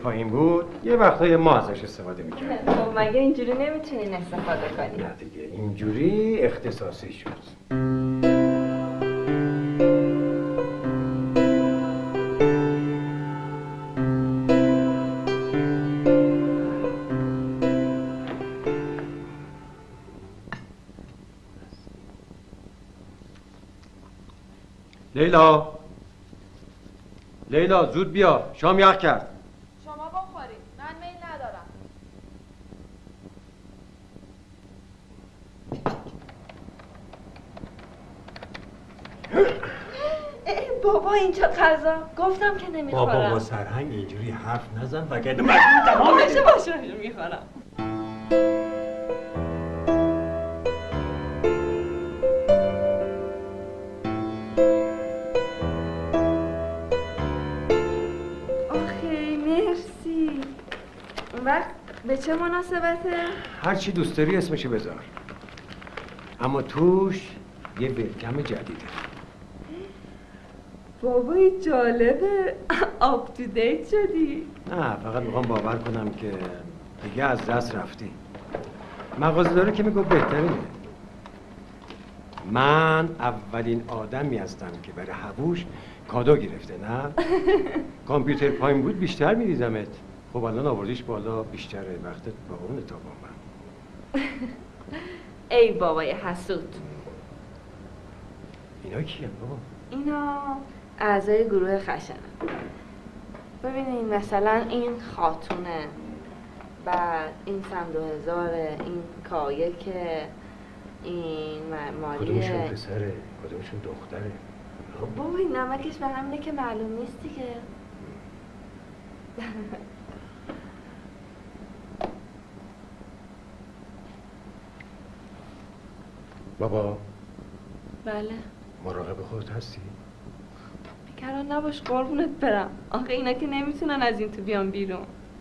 پایین بود یه وقتای ما ازش استفاده میکردیم. خب مگه اینجوری نمیتونین استفاده کنی؟ نه دیگه اینجوری اختصاصی شد. لیلا زود بیا، شام یخ کرد. شما بخورید، من میل ندارم. بابا اینجا غذا گفتم که نمیخورم. بابا با سرهنگ اینجوری حرف نزن وگرنه من بشه باشه میخورم. وقت به چه مناسبته؟ هر چی دوست داری اسمشو بذار. اما توش یه ولکم جدیده. بابای جالبه. آپ تو دیت شدی؟ نه فقط میخوام باور کنم که دیگه از دست رفتی. مغازه داره که میگو بهترینه. من اولین آدمی هستم که برای حبوش کادو گرفته. نه کامپیوتر پایین بود بیشتر میدیدمت. خب الان آوردیش بالا، بیشتره وقتت با اون تا با من. ای بابای حسود. اینا کیه بابا؟ اینا اعضای گروه خشنه. ببینین مثلا این خاتونه، بعد این سم 2000، این کایکه، این ماریه. کدومشون پسره کدومشون دختره؟ بابا این نمکش به همینه که معلوم نیست دیگه. بابا. بله. مراقب خودت هستی؟ بیکران نباش قربونت برم. آخه اینا که نمیتونن از این تو بیان بیرون.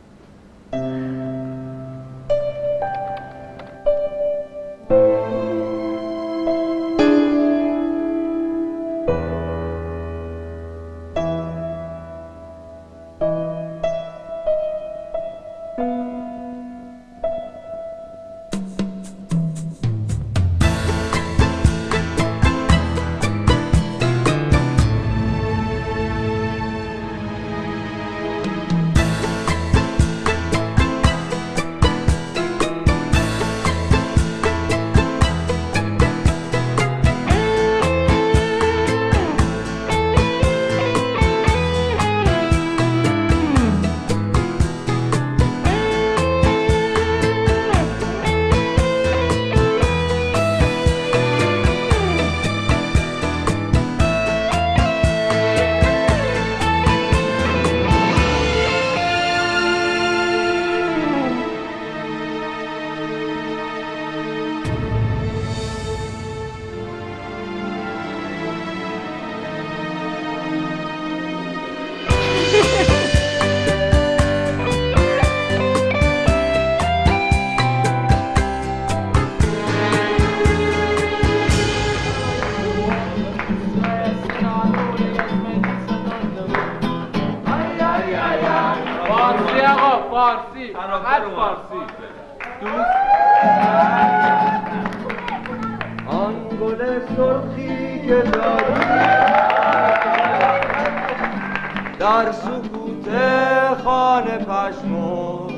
در سکوت خانه پشمون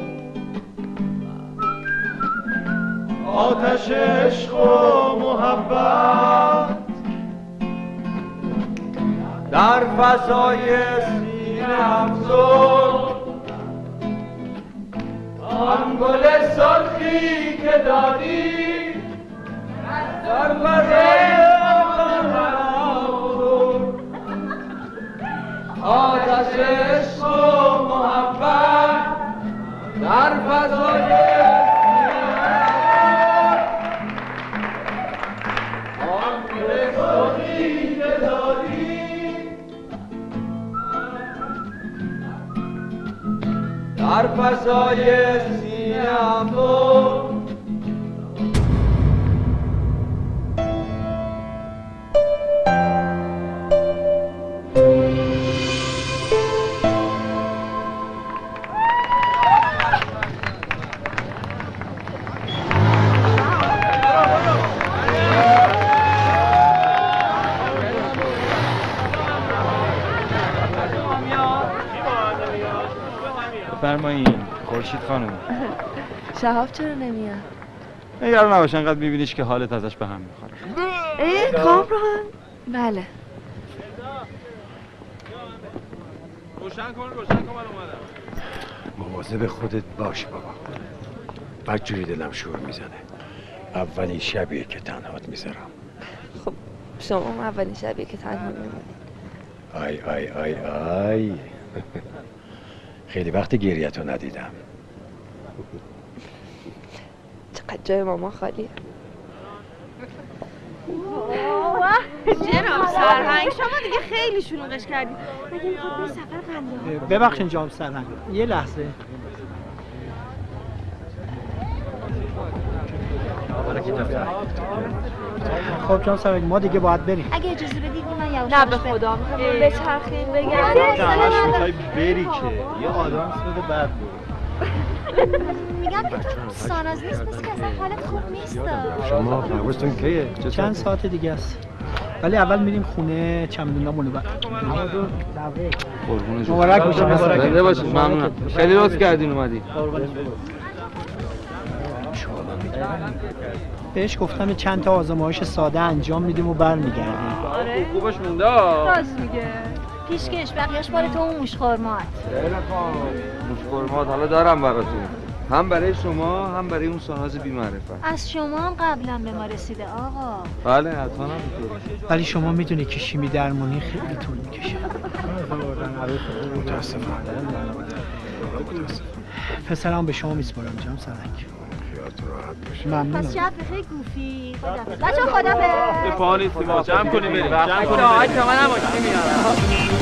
آتش عشق و محبت در فضای سینه افزون آن گل سرخی که دادی در فضای آتش عشق و محبت در فضای آن گل سرخی که دادی در فضای سینه‌ام تو بفرمایین خورشید خانم. شهاب چرا نمیاد؟ نگران نباش، انقدر میبینیش که حالت ازش به هم میخوره. کامران؟ بله. روشن کن من اومدم. مواظب خودت باش بابا. بدجوری دلم شور میزنه. اولین شبیه که تنهات میذارم. خب شما هم اولین شبیه که تنها میمونید. آی آی آی آی خیلی وقت گریتو ندیدم. چقدر جای ماما خالیه. جناب سرهنگ شما دیگه خیلی شلوغش کردید. مگه میخواد به سفر قندهار؟ ببخشید جناب سرهنگ یه لحظه. خب جناب سرهنگ ما دیگه باید بریم. اگه اجازه بدید من یواش نه به خدا میخوام به چرخین بگم. همش میخوای بری که یه آدم بده بعد میگم که تو ساناز نیست، مثل که اصلا حالت خوب نیست. شما پروازتون کیه؟ چند ساعت دیگه است. ولی اول میریم خونه چمدونامونو بعد. قربون مبارک باشه. زنده باشید. ممنونم. خیلی لطف کردین اومدین. بهش گفتم چند تا آزمایش ساده انجام میدیم و برمیگردیم. خوبش مونده. راست میگه. پیشکش بقیه‌اش باره تو اون موشخورمات. موشخورمات حالا دارم براتون. هم برای شما هم برای اون ساناز بی‌معرفت. از شما هم قبلا به ما رسیده آقا. بله حتما همینطوره. ولی شما میدونی که شیمی درمانی خیلی طول میکشه. متاسفم. پسرم به شما میسپارم جناب سرهنگ. خیالت راحت باشه. ممنونم. پس شب بخیر گوفی. خدافظ. بچه‌ها خدافظ. به پا نیستیم ما جمع کنیم بریم. جمع کنیم. من نباشید میارم.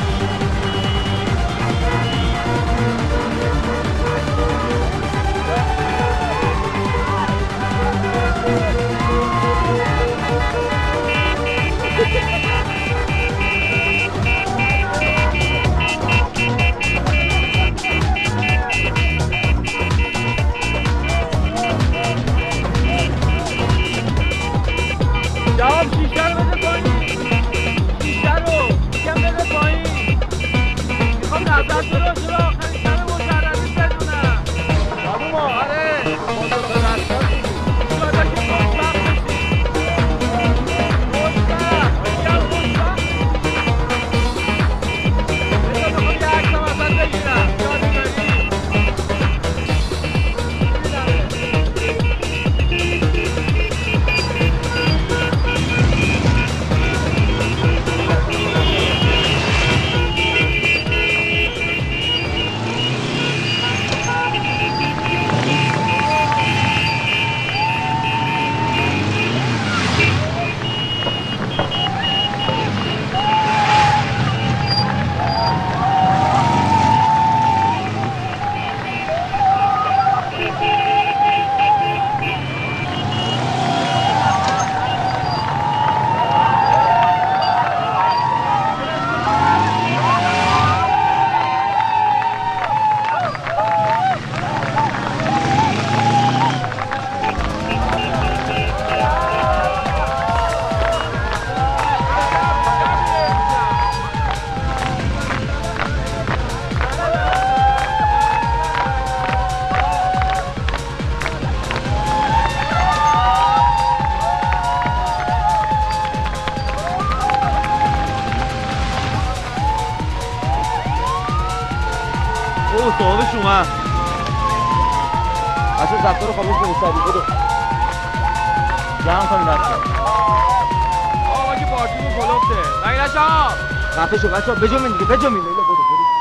جواب شیشه رو بده پایین. شیشه رو میگم بده پایین. میخوام نظرتون رو جلو آخرین شب مشرفی بدونم. خانوم آره ما دو تا رفتار ایشالا که خوشبخت بشید. خوشبخت میگم خوشبخت. بذار بخوام یه عکسم ازت بگیرم. یادی داری؟ صاحبش اومد. اصلا زبطه رو خاموش کنید سریع بدو. جمع کنیم بچه. آقا که پارتیمون کلوفته. نگه نشام. خفه شو بچه ها بجامین دیگه بجامین. لیلا بدو.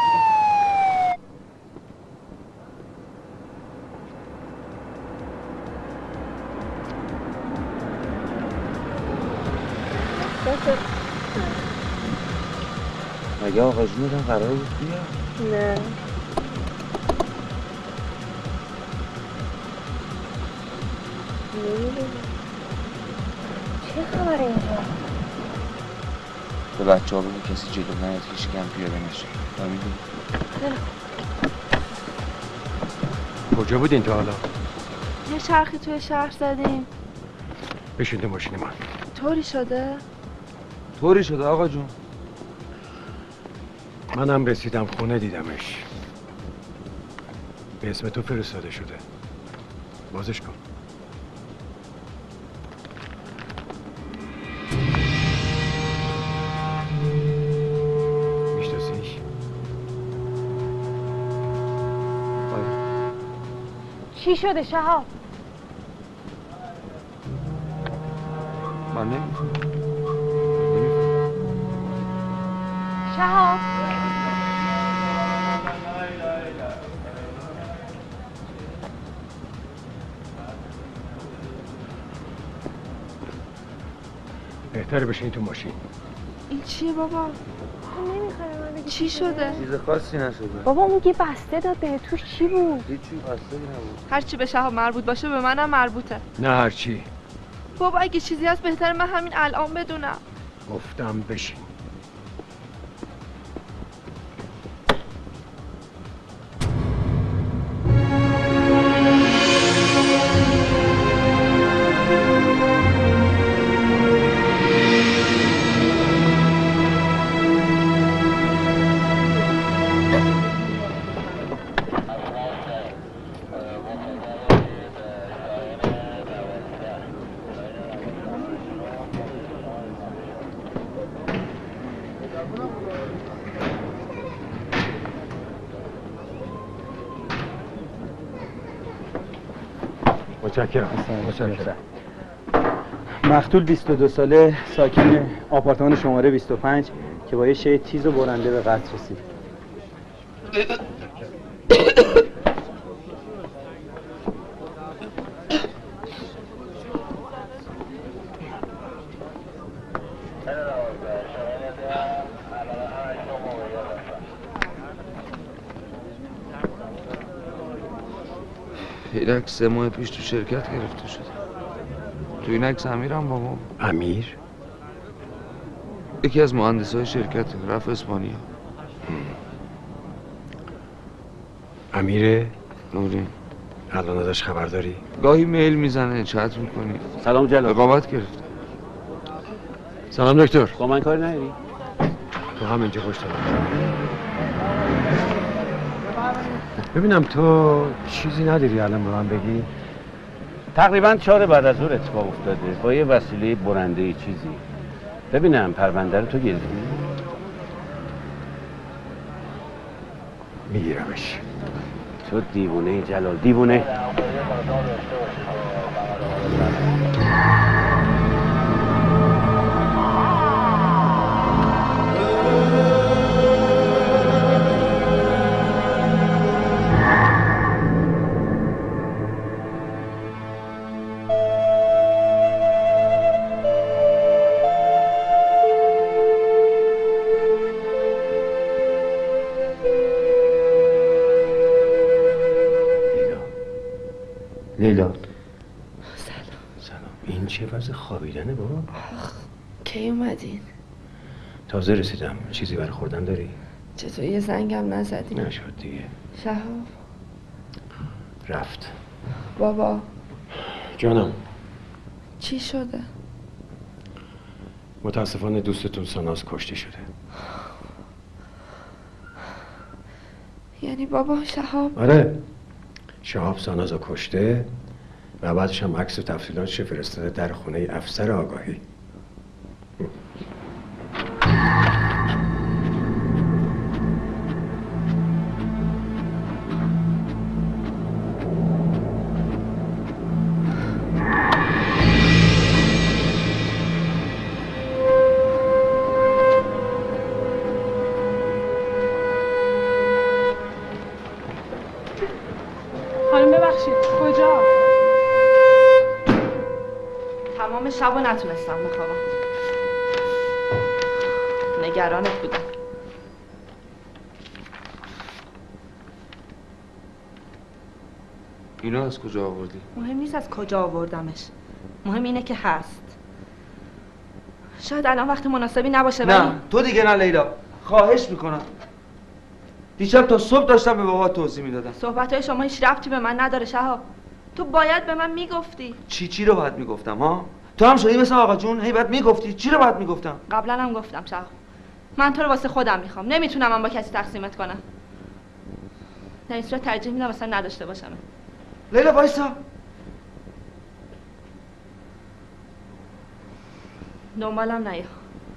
مگه آقا جونت هم قرار بود بیاد؟ نه. چه خبره اینجا؟ به بچه ها بگو کسی جلو نیاد هیچ کم پیاده نشه. فهمیدی؟ کجا بودین تا حالا؟ یه چرخی توی شهر زدیم. بشینده ماشین من. طوری شده؟ طوری شده آقا جون. منم رسیدم خونه دیدمش. به اسم تو فرستاده شده. بازش کن. میشناسیش؟ چی شده شهاب؟ من نمی‌فهمم. شهاب بهتره بشین تو ماشین. این چیه بابا؟ نمیخوای من بگی چی شده؟ چیز خاصی نشده. بابا اون یه بسته داد به توش چی بود؟ هیچی بسته نبود. هر چی به شهاب مربوط باشه به منم مربوطه. نه هرچی. بابا اگه چیزی هست بهتره من همین الان بدونم. گفتم بشین. متشکرم. مقتول 22 ساله ساکن آپارتمان شماره 25 که با یه شی تیز و برنده به قتل رسید. این عکس 3 ماه پیش تو شرکت گرفته شده. تو این عکس امیرم بابا. امیر؟ یکی از مهندسای شرکت رفت اسپانیا. امیر نوری. الان ازش خبر داری؟ گاهی میل میزنه، چت میکنی. سلام جلال. رقابت گرفته. سلام دکتر. با من کاری نداری؟ تو هم اینجا پشت ببینم تو چیزی نداری الان به من بگی؟ تقریبا 4 بعد از ظهر اتفاق افتاده با یه وسیله برنده چیزی. ببینم پرونده رو تو گرفتی؟ میگیرمش. تو دیوونه جلال، دیوونه. لیلا. سلام. این چه وضع خوابیدنه بابا؟ کی اومدین؟ تازه رسیدم. چیزی برای خوردن داری؟ چطور یه زنگم نزدیم؟ نشد دیگه. شهاب رفت. بابا جانم. چی شده؟ متاسفانه دوستتون ساناز کشته شده. یعنی بابا شهاب؟ آره، شهاب سانازو کشته و بعدش هم عکس و تفصیلاتش فرستاده در خونه افسر آگاهی. خانم ببخشید کجا؟ تمام شب نتونستم بخوابم. نگرانت بودم. اینو از کجا آوردی؟ مهم نیست از کجا آوردمش. مهم اینه که هست. شاید الان وقت مناسبی نباشه ولی نه تو دیگه نه لیلا، خواهش میکنم. دیشب تا صبح داشتم به بابا توضیح میدادم. صحبت‌های شما هیچ ربطی به من نداره شهاب. تو باید به من میگفتی. چی رو باید میگفتم ها؟ تو هم شدی مثل آقا جون هی باید میگفتی. چی رو باید میگفتم؟ قبلا هم گفتم شهاب. من تو رو واسه خودم میخوام. نمیتونم من با کسی تقسیمت کنم. در این صورت ترجیح میدم اصلا نداشته باشم. لیلا وایسا. دنبالم نیا.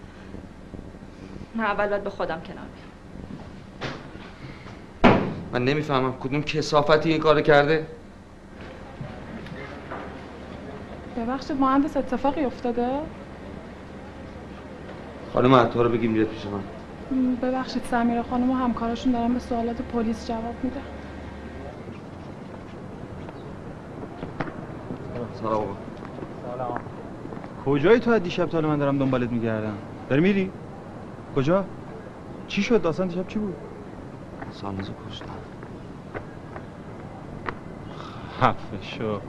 من اول باید به خودم کنار بیام. من نمیفهمم کدوم کثافتی این کارو کرده. ببخشید مهندس اتفاقی افتاده؟ خانم عطا رو بگیم بیاد پیش من. ببخشید سمیرا خانم و همکاراشون دارن به سوالات پلیس جواب میدن. سلام آقا. سلام. کجایی تو از دیشب تا من دارم دنبالت میگردم؟ داری میری؟ کجا؟ چی شد؟ داستان دیشب چی بود؟ سانوزو کشتن. خفه شو.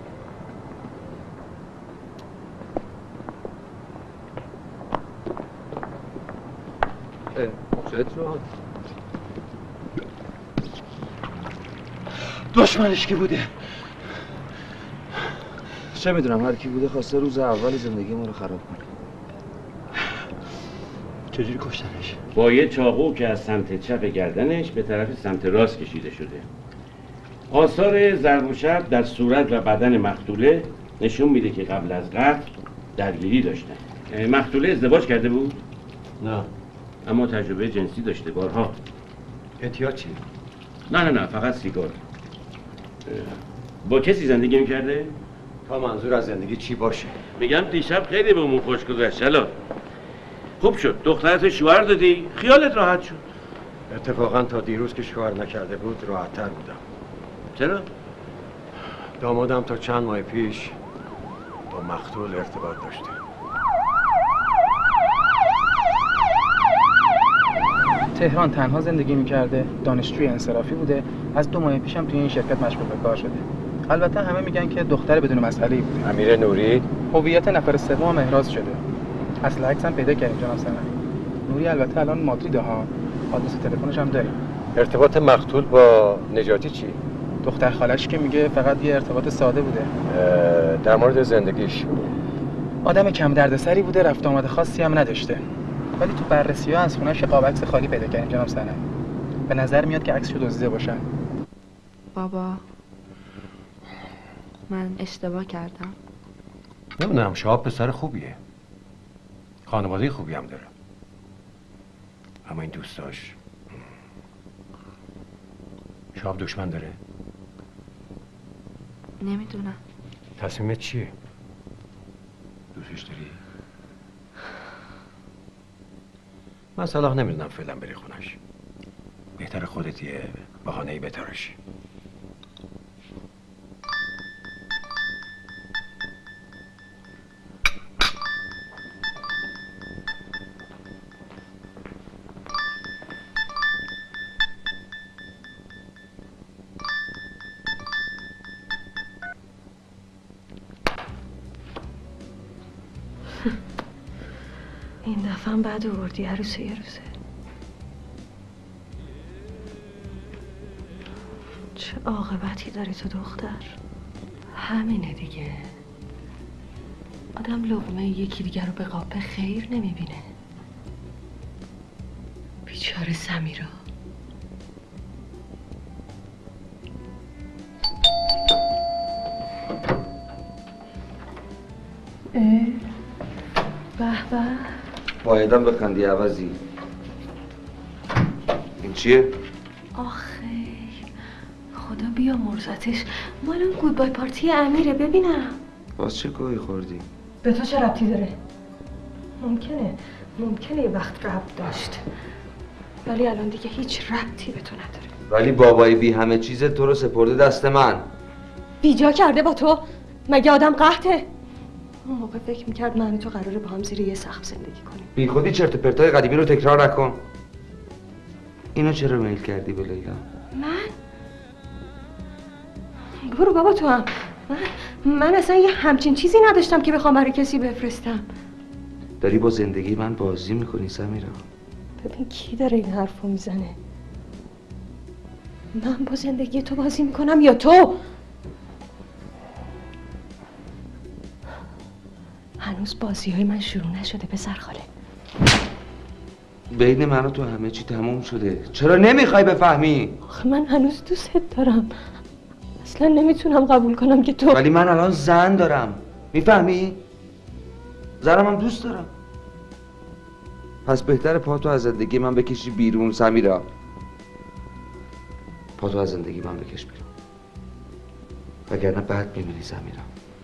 چه شد؟ دشمنش کی بوده؟ چه میدونم هر کی بوده خواسته روز اول زندگی ما رو خراب کنه. چجوری کشتنش؟ با یه چاقو که از سمت چپ گردنش به طرف سمت راست کشیده شده. آثار ضرب و شتم در صورت و بدن مقتوله نشون میده که قبل از قتل درگیری داشتن. مقتوله ازدواج کرده بود؟ نه. اما تجربه جنسی داشته بارها. احتیاط چی؟ نه فقط سیگار. با کسی زندگی میکرده؟ تا منظور از زندگی چی باشه؟ میگم دیشب خیلی بهمون خوش گذشت. شلال خوب شد دخترت شوهر دادی خیالت راحت شد. اتفاقا تا دیروز که شوهر نکرده بود راحت‌تر بودم. چرا؟ دامادم تا چند ماه پیش با مقتول ارتباط داشته. تهران تنها زندگی میکرده، دانشجوی انصرافی بوده، از 2 ماه پیشم توی این شرکت مشغول به کار شده. البته همه میگن که دختر بدون مسئله‌ای بوده. امیر نوری هویت نفر سوم احراز شده. اصل عکس هم پیدا کردیم جناب سنایی. نوری البته الان مادریده ها. آدرس تلفنش هم داریم. ارتباط مقتول با نجاتی چی؟ دختر خالش که میگه فقط یه ارتباط ساده بوده. در مورد زندگیش آدم کم دردسری بوده، رفت آمد خاصی هم نداشته. ولی تو بررسی‌ها از خونه‌اش قاب عکس خالی پیدا کردیم جناب سنایی. به نظر میاد که عکسشو دزدیده باشن. بابا من اشتباه کردم. نمیدونم شهاب پسر خوبیه. خانواده خوبی هم داره. اما این دوستاش شهاب دشمن داره؟ نمیدونم. تصمیمت چیه؟ دوستش داری؟ من صلاح نمیدونم فعلا بری خونش. بهتر خودت یه بهانه‌ای بتراشی. این دفعه هم بعد آوردی عروسه یه روزه. چه عاقبتی داری تو دختر؟ همینه دیگه. آدم لقمه یکی دیگر رو به قاپ خیر نمیبینه. بیچاره سمیرا. به به. بایدم بخندی عوضی. این چیه؟ آخه خدا بیا مرزتش، مال اون گودبای پارتی امیره. ببینم باز چه گویی خوردی؟ به تو چه ربطی داره؟ ممکنه یه وقت ربط داشت، ولی الان دیگه هیچ ربطی به تو نداره. ولی بابای بی همه چیز تو رو سپرده دست من. بیجا کرده با تو؟ مگه آدم قحطه؟ اون موقع فکر میکرد من تو قراره با هم زیر یه سقف زندگی کنیم. بی خودی چرت و پرتای قدیمی رو تکرار نکن. اینو چرا میل کردی به لیلا؟ من؟ برو بابا تو هم. من اصلا یه همچین چیزی نداشتم که بخوام برای کسی بفرستم. داری با زندگی من بازی میکنی سمیرا. ببین کی داره این حرفو میزنه؟ من با زندگی تو بازی میکنم یا تو؟ هنوز بازی های من شروع نشده پسر خاله. بین من و تو همه چی تموم شده. چرا نمیخوای بفهمی؟ آخه من هنوز دوستت دارم. اصلا نمیتونم قبول کنم که تو. ولی من الان زن دارم، میفهمی؟ زنم هم دوست دارم. پس بهتره پاتو از زندگی من بکشی بیرون سمیرا. پاتو از زندگی من بکش بیرون، وگرنه بعد میمیری سمیرا.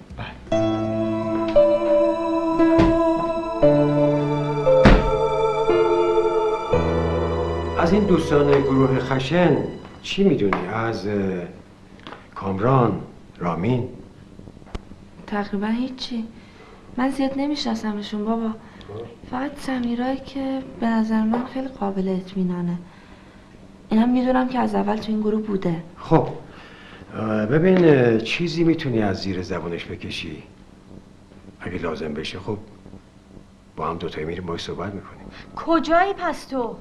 از این دوستان گروه خشن چی میدونی؟ از کامران، رامین؟ تقریبا هیچی. من زیاد نمیشناسمشون بابا. فقط سمیرایی که به نظر من خیلی قابل اطمینانه. اینم میدونم که از اول تو این گروه بوده. خب ببین چیزی میتونی از زیر زبونش بکشی؟ اگه لازم بشه خب با هم دوتایی میریم باهاش صحبت میکنیم. کجایی پس تو؟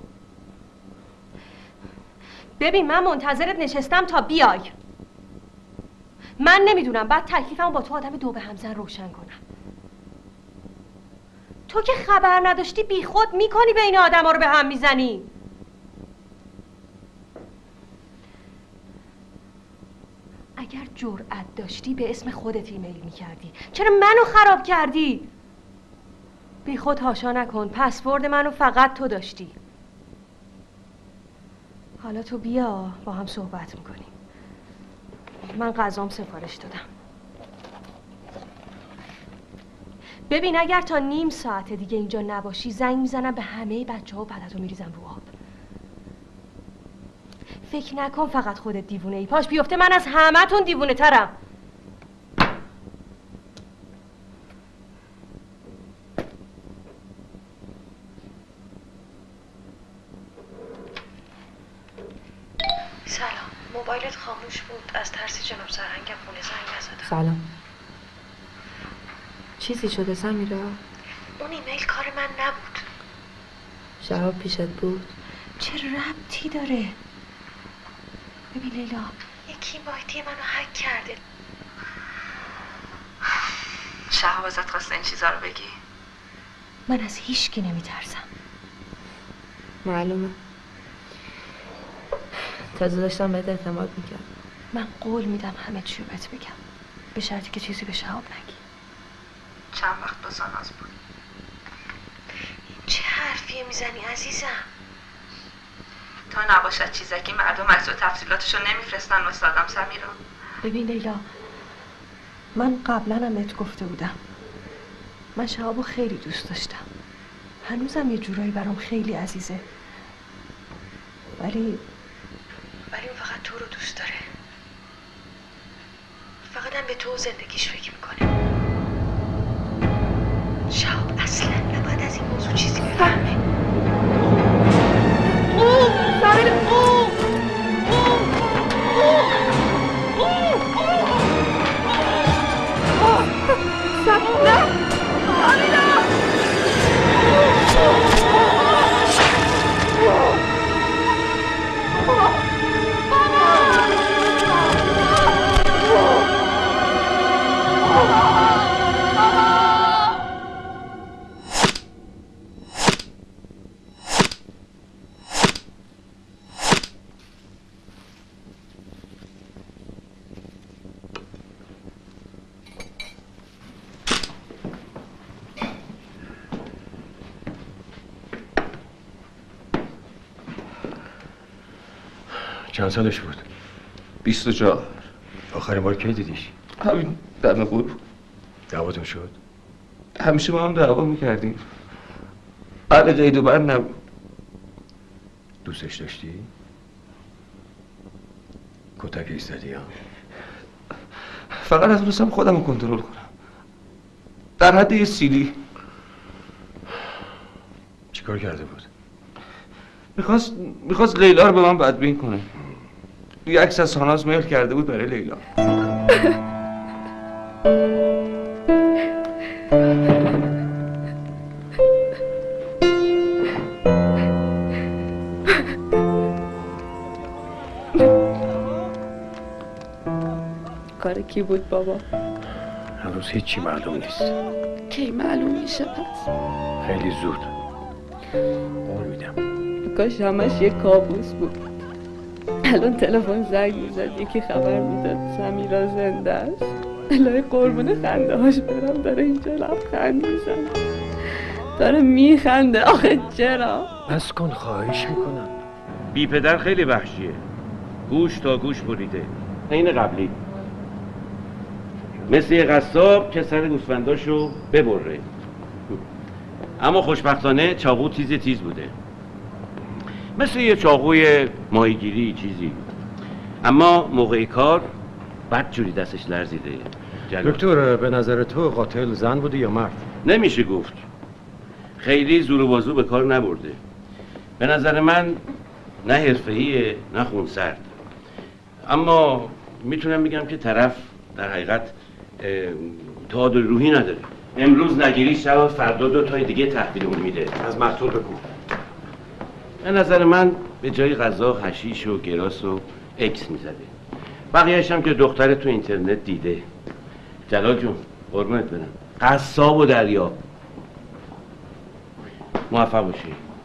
ببین من منتظرت نشستم تا بیای. من نمیدونم بعد تکلیفمو با تو آدم دو به همزن روشن کنم. تو که خبر نداشتی بی خود میکنی بین آدما رو به هم میزنی. اگر جرأت داشتی به اسم خودت ایمیل میکردی. چرا منو خراب کردی؟ بی خود هاشا نکن. پسورد منو فقط تو داشتی. حالا تو بیا با هم صحبت میکنیم. من غذام سفارش دادم. ببین اگر تا نیم ساعت دیگه اینجا نباشی زنگ میزنم به همه بچه ها و پدتو میریزم رو آب. فکر نکن فقط خودت دیوونه ای. پاش بیفته من از همه تون دیوونه ترم. سلام. موبایلت خاموش بود. از ترس جناب سرهنگم خونه زنگ نزدم. سلام. چیزی شده سمیرا؟ اون ایمیل کار من نبود. شهاب پیشت بود؟ چه ربطی داره؟ ببین لیلا یکی مایدی منو هک کرده. شهاب ازت خواسته این چیزا رو بگی؟ من از هیچکی نمیترسم. معلومه. تازه داشتم بهت اعتماد میکرد. من قول میدم همه چی رو بهت بگم به شرطی که چیزی به شهاب نگی. چند وقت با ساناز بود؟ چه حرفیه میزنی عزیزم؟ تا نباشد چیزکی مردم عکس و تفصیلاتشو نمیفرستن واسه آدم سمیرا. ببین لیلا من قبلا هم بهت گفته بودم من شهابو خیلی دوست داشتم. هنوزم یه جورایی برام خیلی عزیزه. ولی اون فقط تو رو دوست داره. فقط هم به تو و زندگیش فکر میکنه. شهاب اصلا نباید از این موضوع چیزی بفهمه. چند سالش بود؟ 24. آخرین بار کی دیدیش؟ همین دم غروب. دعواتون شد؟ همیشه ما هم دعوا میکردیم. اهل قید و بند نبود. دوستش داشتی؟ کتک ایستادی ها؟ فقط نتونستم خودم رو کنترل کنم. در حد یه سیلی. چیکار کرده بود؟ میخواست لیلا رو به من بدبین کنه. یه عکس از ساناز میل کرده بود برای لیلا. کار کی بود بابا؟ هنوز هیچی معلوم نیست. کی معلوم میشه پس؟ خیلی زود. قول میدم. کاش همش یک کابوس بود. الان تلفن زنگ میزد یکی خبر میداد سمیرا زنده است. الهی قربون خنده هاش برم، داره اینجا لبخند میزنه، داره میخنده. آخه چرا؟ بس کن خواهش میکنم. بی پدر خیلی وحشیه، گوش تا گوش بریده، این قبلی مثل یه قصاب که سر گوسفنداشو ببره. اما خوشبختانه چاقو تیز بوده، مثل یه چاقوی ماهیگیری چیزی، اما موقع کار بدجوری دستش لرزیده. دکتر به نظر تو قاتل زن بوده یا مرد؟ نمیشه گفت، خیلی زور و بازو به کار نبرده. به نظر من نه حرفه‌ایه نه خونسرد، اما میتونم بگم که طرف در حقیقت تعادل روحی نداره. امروز نگیری شب، فردا 2 تای دیگه تحویلمون میده. از مقتول بگو. به نظر من به جای غذا حشیش و گراس و اکس میزده. بقیه‌اش هم که دختر تو اینترنت دیده. جلال جون قربونت برم، قصاب و دریا. موفق باشی.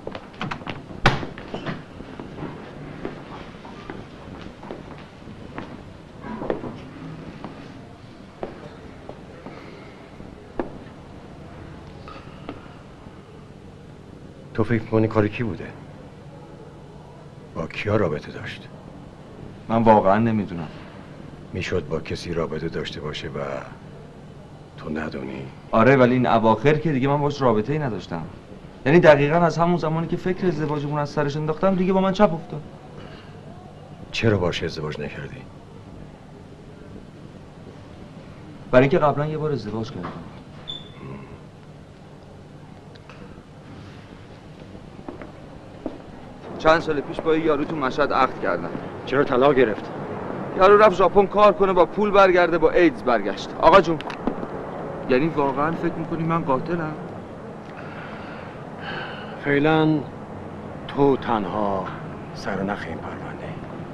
تو فکر کنی کاری کی بوده؟ با کیا رابطه داشت؟ من واقعا نمیدونم. میشد با کسی رابطه داشته باشه و تو ندونی؟ آره، ولی این اواخر که دیگه من باش رابطه ای نداشتم. یعنی دقیقاً از همون زمانی که فکر ازدواجمون از سرش انداختم دیگه با من چپ افتاد. چرا باش ازدواج نکردی؟ برای اینکه قبلا یه بار ازدواج کردم. چند سال پیش با یه یارو تو مشهد عقد کردم. چرا طلاق گرفت؟ یارو رفت ژاپن کار کنه، با پول برگرده، با ایدز برگشت. آقا جون، یعنی واقعا فکر میکنی من قاتلم؟ فعلا تو تنها سرنخ این پرونده.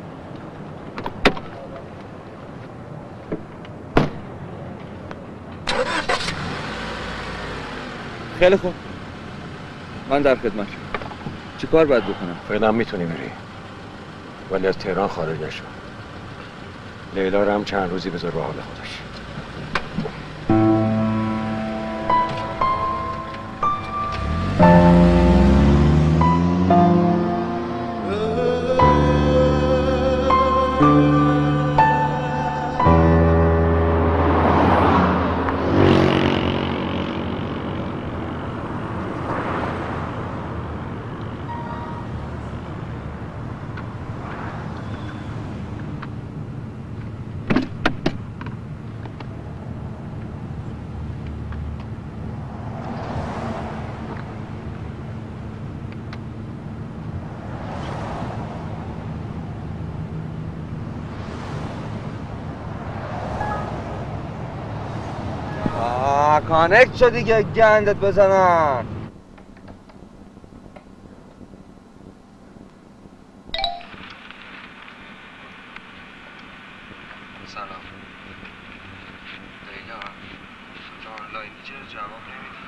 خیلی خوب، من در خدمت. چی کار باید بکنم؟ فعلا میتونی بری، ولی از تهران خارج نشو. لیلا رو هم چند روزی بذار به حال خودش. کانکت شد دیگه، گندت بزنم. سلام لیلا، تو آنلاینی چرا جواب نمیدی؟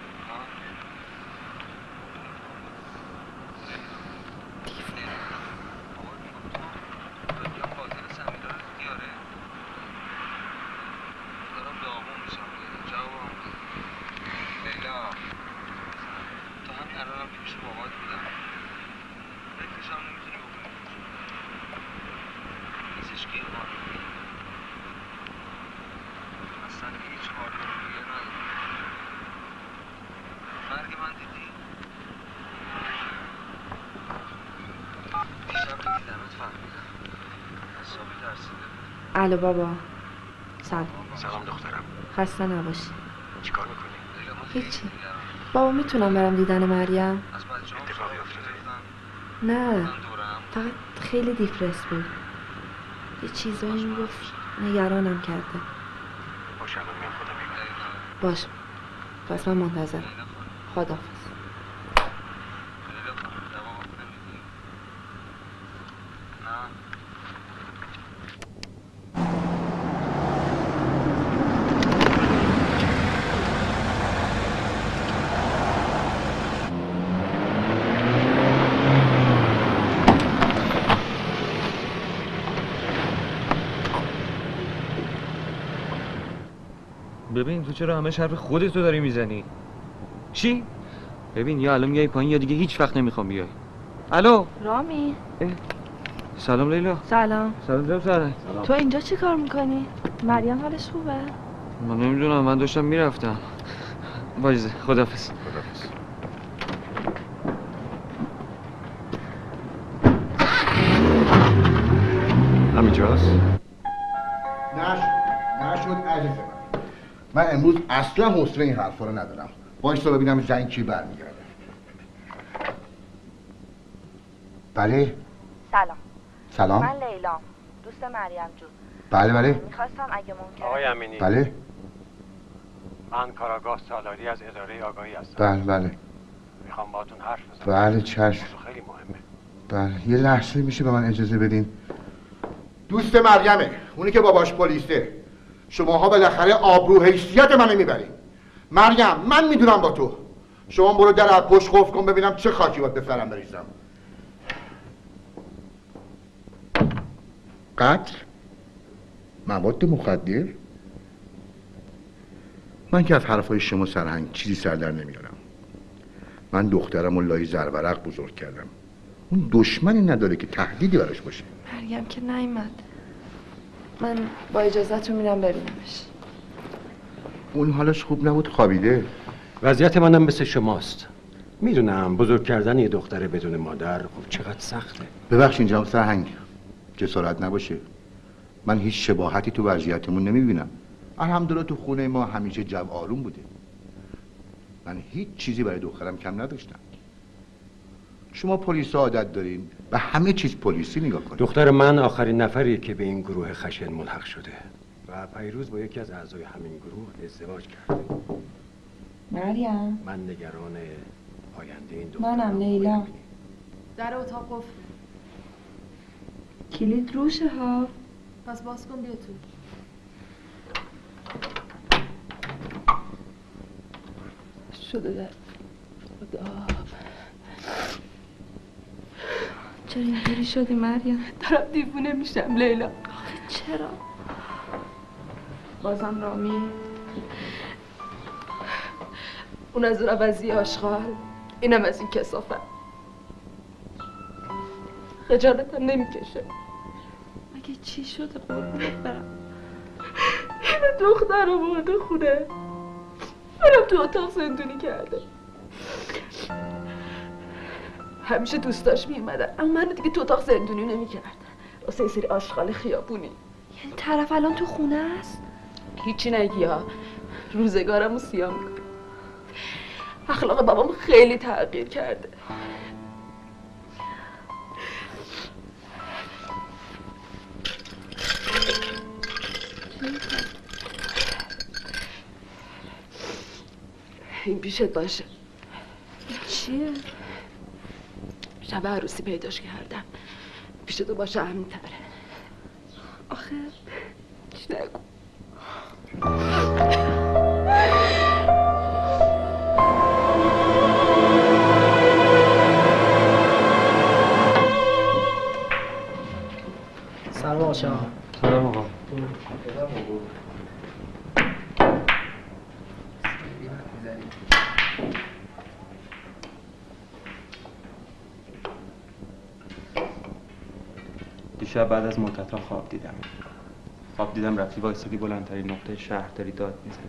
الو بابا. سلام. سلام دخترم. خسته نباشی. چیکار میکنی؟ هیچی. بابا میتونم برم دیدن مریم؟ اتفاقی افتاده؟ نه، فقط خیلی دیپرس بود. یه چیزایی میگفت نگرانم کرده. باشه الان میام خودم میبرم. باشه، پس من منتظرم. خداحافظ. ببین تو چرا همه حرف خودتو داری میزنی؟ چی؟ ببین یا الان میای پایین یا دیگه هیچ وقت نمیخوام بیای. الو رامی. سلام لیلا. سلام. سلام سلام. تو اینجا چی کار میکنی؟ مریم حالش خوبه؟ من نمیدونم، من داشتم میرفتم. وایزه خداحافظ. خداحافظ. همینجاست؟ نشد عزیز من امروز اصلا حوصله این حرفا رو ندارم. وایسا ببینم زنگ کی برمیگرده. بله. سلام. من لیلام، دوست مریم جون. بله. میخواستم اگه ممکنه. آقای امینی. بله. من کاراگاه سالاری از اداره آگاهی هستم. بله. میخوام باهاتون حرف بزنم. بله چشم. خیلی مهمه. بله یه لحظه میشه به من اجازه بدین؟ دوست مریمه، اونی که باباش پلیسه. شماها بالاخره آبرو حیثیت منو میبرین. مریم من میدونم با تو. شما برو در از پشت قفل کن ببینم چه خاکی باید به سرم بریزم. قتل؟ مواد مخدر؟ من که از حرفای شما سرهنگ چیزی سر در نمیارم. من دخترم رو لای زرورق بزرگ کردم. اون دشمنی نداره که تهدیدی براش باشه. مریم که نیومد. من با اجازهتون میرم ببینمش. اون حالش خوب نبود، خوابیده. وضعیت منم مثل شماست. میدونم بزرگ کردن یه دختر بدون مادر خب چقدر سخته. ببخشید جناب سرهنگ، جسارت نباشه. من هیچ شباهتی تو وضعیتمون نمیبینم. الحمدلله تو خونه ما همیشه جو آروم بوده. من هیچ چیزی برای دخترم کم نداشتم. شما پلیس عادت دارین و همه چیز پلیسی نگاه کنید. دختر من آخرین نفریه که به این گروه خشن ملحق شده و پیروز با یکی از اعضای همین گروه ازدواج کرده. مریم. من نگران آینده این دختر. منم لیلا. در اتاق قفل. کلید روشه ها. پس باز کن بیا تو. شده در خدا. چرا اینطوری شدی مریم؟ دارم دیوونه میشم لیلا. آخه چرا؟ بازم رامی؟ اون از اون عوضی آشغال، اینم از این کثافت. خجالتم نمیکشه. مگه چی شده قربونت برم؟ این دختر رو برده خونه، منم تو اتاق زندونی کرده. همیشه دوستاش میومدن اما منو دیگه تو اتاق زندونی نمیکردن واسه یه سری آشغال خیابونی. یعنی طرف الان تو خونه است؟ هیچی نگی ها، روزگارمو سیاه میکنه. اخلاق بابام خیلی تغییر کرده. این پیشت باشه. چیه؟ شب عروسی پیداش کردم. پیش تو باشه همین تره. آخه چی نگو. سلام آقا. سلام آقا. دیشب بعد از مدت‌ها خواب دیدم رفتی وایسادی بلندترین نقطه شهر داری داد میزنی.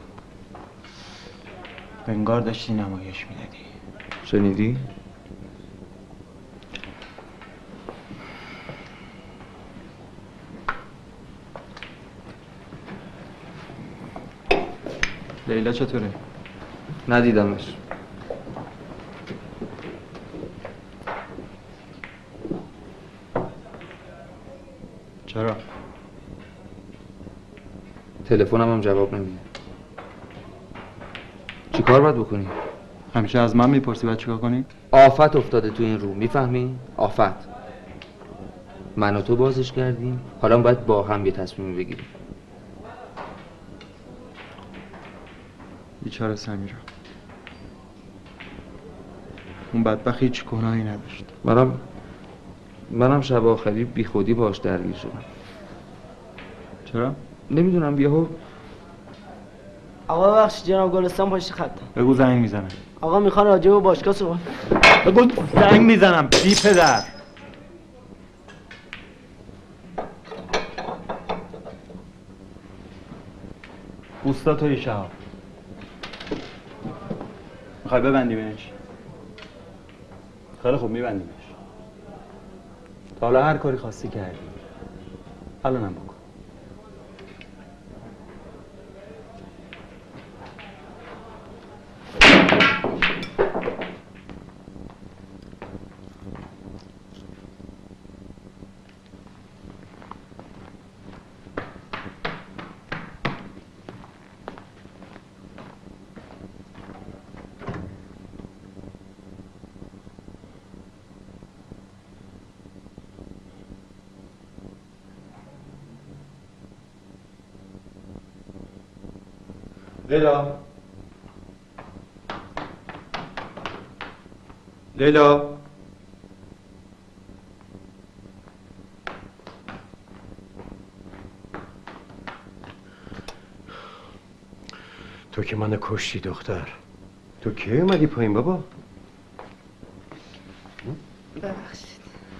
انگار داشتی نمایش میدادی. شنیدی؟ لیلا چطوره؟ ندیدمش. چرا؟ تلفنم هم جواب نمیده. چی کار باید بکنی؟ همیشه از من میپرسی باید چیکار کنی؟ آفت افتاده تو این رو، میفهمی؟ آفت. من و تو بازش کردیم، حالا باید با هم یه تصمیم بگیریم. بیچاره سمیرا، اون بدبخت هیچ گناهی نداشت. منم شب آخری بی خودی باش درگیر شدم. چرا؟ نمیدونم، آقا ببخشید جناب گلستان پشت خطم. بگو زنگ میزنم. آقا میخوان راجع به باشگاه صحبت. بگو زنگ میزنم بی پدر. اوستا توی شهاب میخوای ببندیمش؟ خیلی خوب میبندیمش. تا حالا هر کاری خواستی کردی، الانم بکن. لیلا لیلا تو که منو کشتی دختر. تو کی اومدی پایین بابا؟ ببخشید.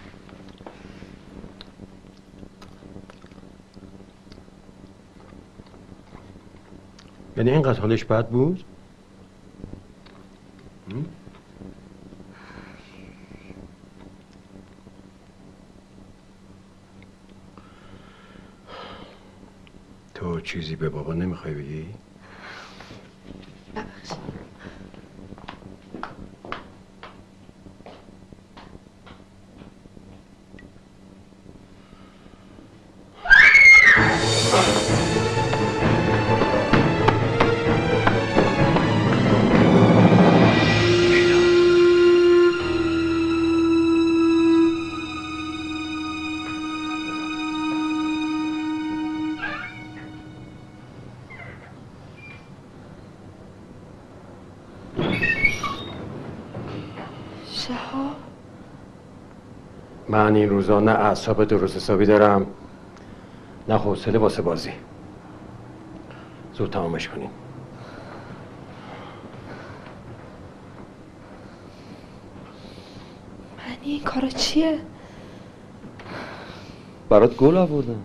یعنی اینقدر حالش بد بود؟ تو چیزی به بابا نمیخوای بگی؟ ببخشید. شهاب من این روزا نه اعصاب درست حسابی دارم نه حوصله واسه بازی. زود تمامش کنیم. معنی این کارا چیه؟ برات گل آوردم.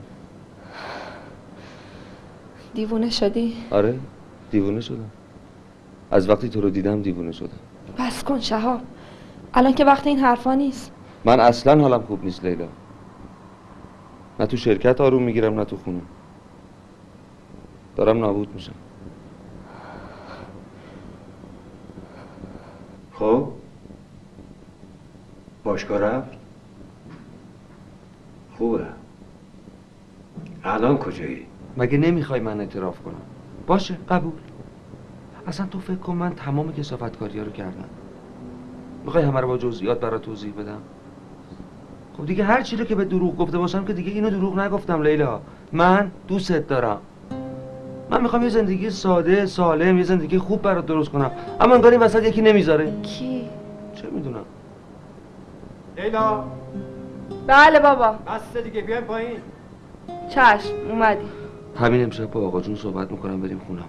دیوونه شدی؟ آره دیوونه شدم. از وقتی تو رو دیدم دیوونه شدم. بس کن شهاب، الان که وقت این حرفا نیست. من اصلا حالم خوب نیست لیلا. نه تو شرکت آروم میگیرم نه تو خونه. دارم نابود میشم. خب باشگاه رفت؟ خوبه. الان کجایی؟ مگه نمیخوای من اعتراف کنم؟ باشه قبول. اصلا تو فکر کن من تمام کثافتکاری‌ها رو کردم. میخوای همه رو با جزئیات برات توضیح بدم؟ خب دیگه هر چی رو که به دروغ گفته باشم که دیگه اینو دروغ نگفتم لیلا. من دوستت دارم. من میخوام یه زندگی ساده، سالم، یه زندگی خوب برات درست کنم. اما انگار این وسط یکی نمیذاره. کی؟ چه میدونم. لیلا. بله بابا. بسته دیگه بیایم پایین. چشم اومدی. همین امشب با آقا جون صحبت میکنم بریم خونم.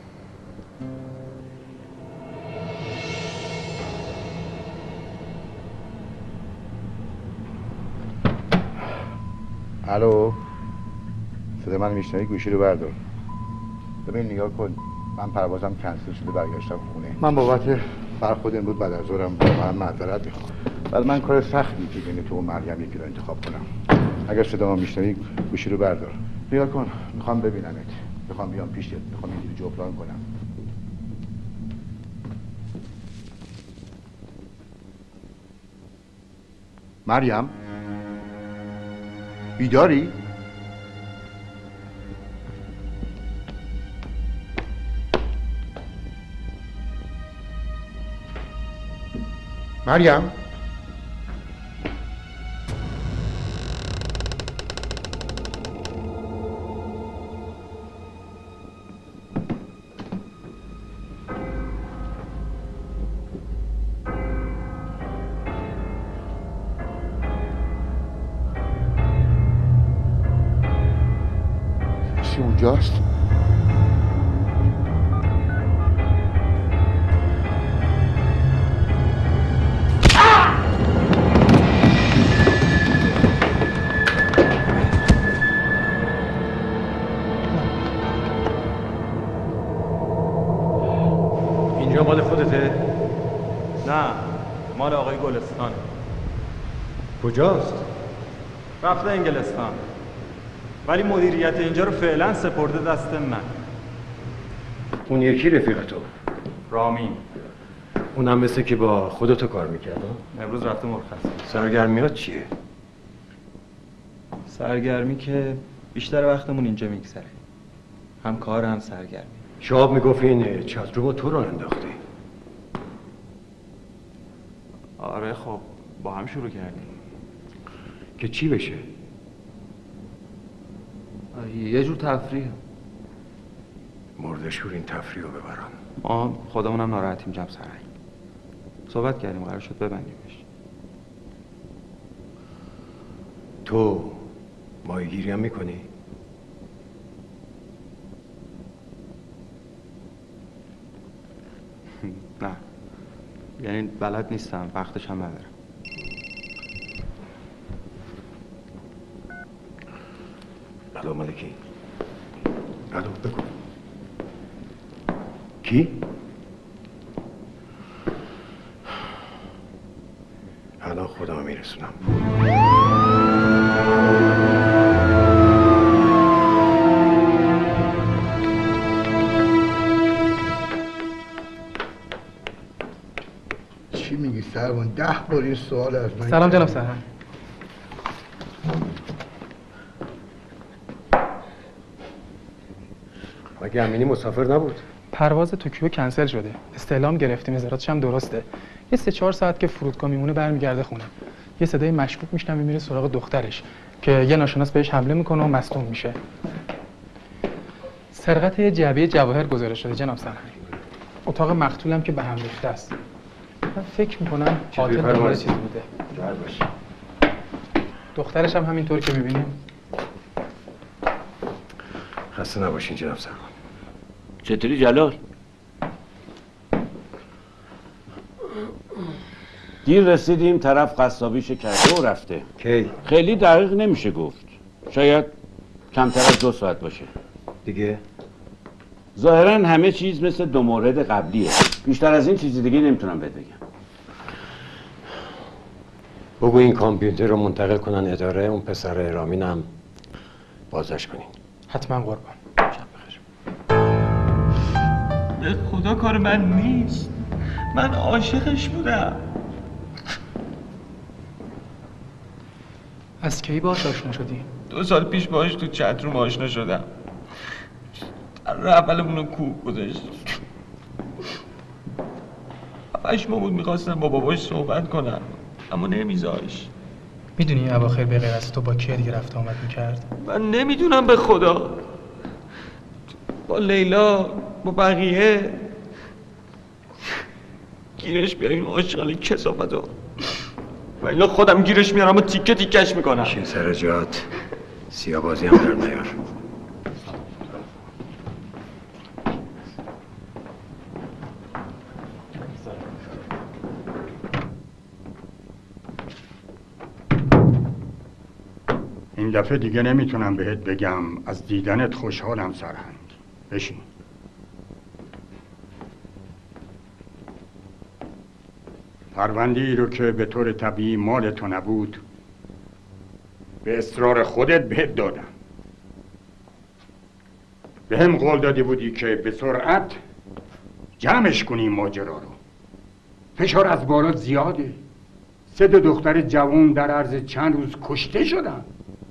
الو صدا من میشنوی؟ گوشی رو بردار. ببین نگاه کن، من پروازم کنسل شده برگشتم خونه. من بابت برخورد امروز بعد از ظهرم واقعا معذرت میخوام. ولی من کار سختی که بین تو و مریم یکی رو انتخاب کنم. اگر صدا من میشنوی گوشی رو بردار. نگاه کن، میخوام ببینمت، میخوام بیام پیشت، میخوام اینجوری جبران کنم. مریم بیداری؟ مریم اونجاست. اینجا مال خودته؟ نه، مال آقای گلستانه. کجاست؟ رفته انگلستان، ولی مدیریت اینجا رو فعلا سپرده دست من. اون یکی رفیقتو؟ رامین. اونم مثل که با خودتو کار میکرد. امروز رفته مرخصی. سرگرمیات چیه؟ سرگرمی که بیشتر وقتمون اینجا میگذره، هم کار هم سرگرمی. شهاب میگفت این چترومو تو رو انداختی. آره خب با هم شروع کردیم. که چی بشه؟ یه جور تفریح. مردشور این تفریح رو ببرن. ما خودمونم ناراحتیم جناب سرهنگ. صحبت کردیم قرار شد ببندیمش. تو ماهیگیری هم میکنی؟ نه، یعنی بلد نیستم، وقتش هم ندارم. الو ملکی. الو بگو. کی؟ الان خودم میرسونم. چی میگی سروان؟ 10 بار این سوال از من. سلام جناب سرهنگ. مگه امینی مسافر نبود؟ پرواز توکیو کنسل شده. استعلام گرفتیم، وزارتش هم درسته. یه 3-4 ساعت که فرودگاه میمونه برمیگرده خونه. یه صدای مشکوک میشنوه میره سراغ دخترش که یه ناشناس بهش حمله میکنه و مصدوم میشه. سرقت یه جعبه جواهر گزارش شده جناب سرهنگ. اتاق مقتولم که به هم ریخته است. من فکر میکنم قاتل دنبال چیزی بوده. دخترش هم همینطور که میبینیم. خسته نباشین جناب سروان. چطوری جلال؟ دیر رسیدیم، طرف قصابیش کرده و رفته. کی؟ خیلی دقیق نمیشه گفت، شاید کمتر از 2 ساعت باشه. دیگه؟ ظاهرا همه چیز مثل 2 مورد قبلیه. بیشتر از این چیزی دیگه نمیتونم بهت بگم. بگو این کامپیوتر رو منتقل کنن اداره، اون پسر رامینم بازش کنین. حتما قربان. به خدا کار من نیست، من عاشقش بودم. از کی باهاش آشنا شدی؟ 2 سال پیش باهاش تو چتروم آشنا شدم. در اولمون رو کوب گذاشت. 7-8 ماه بود میخواستم با باباش صحبت کنم، اما نمیذاش. میدونی اواخر به غیر از تو با کی دیگه رفت آمد میکرد؟ من نمیدونم به خدا. با لیلا، با بقیه گیرش بیاریم آشغال کثافتو، و اینا خودم گیرش میارم و تیکه تیکش میکنم. شین سر جات، سیاه‌بازی هم در نیار. این دفعه دیگه نمیتونم بهت بگم از دیدنت خوشحالم سرهنگ. بشین. پرونده ای رو که به طور طبیعی مال تو نبود به اصرار خودت بهت دادم. به هم قول داده بودی که به سرعت جمعش کنی این ماجرا رو. فشار از بالا زیاده. 3 دختر جوان در عرض چند روز کشته شدن.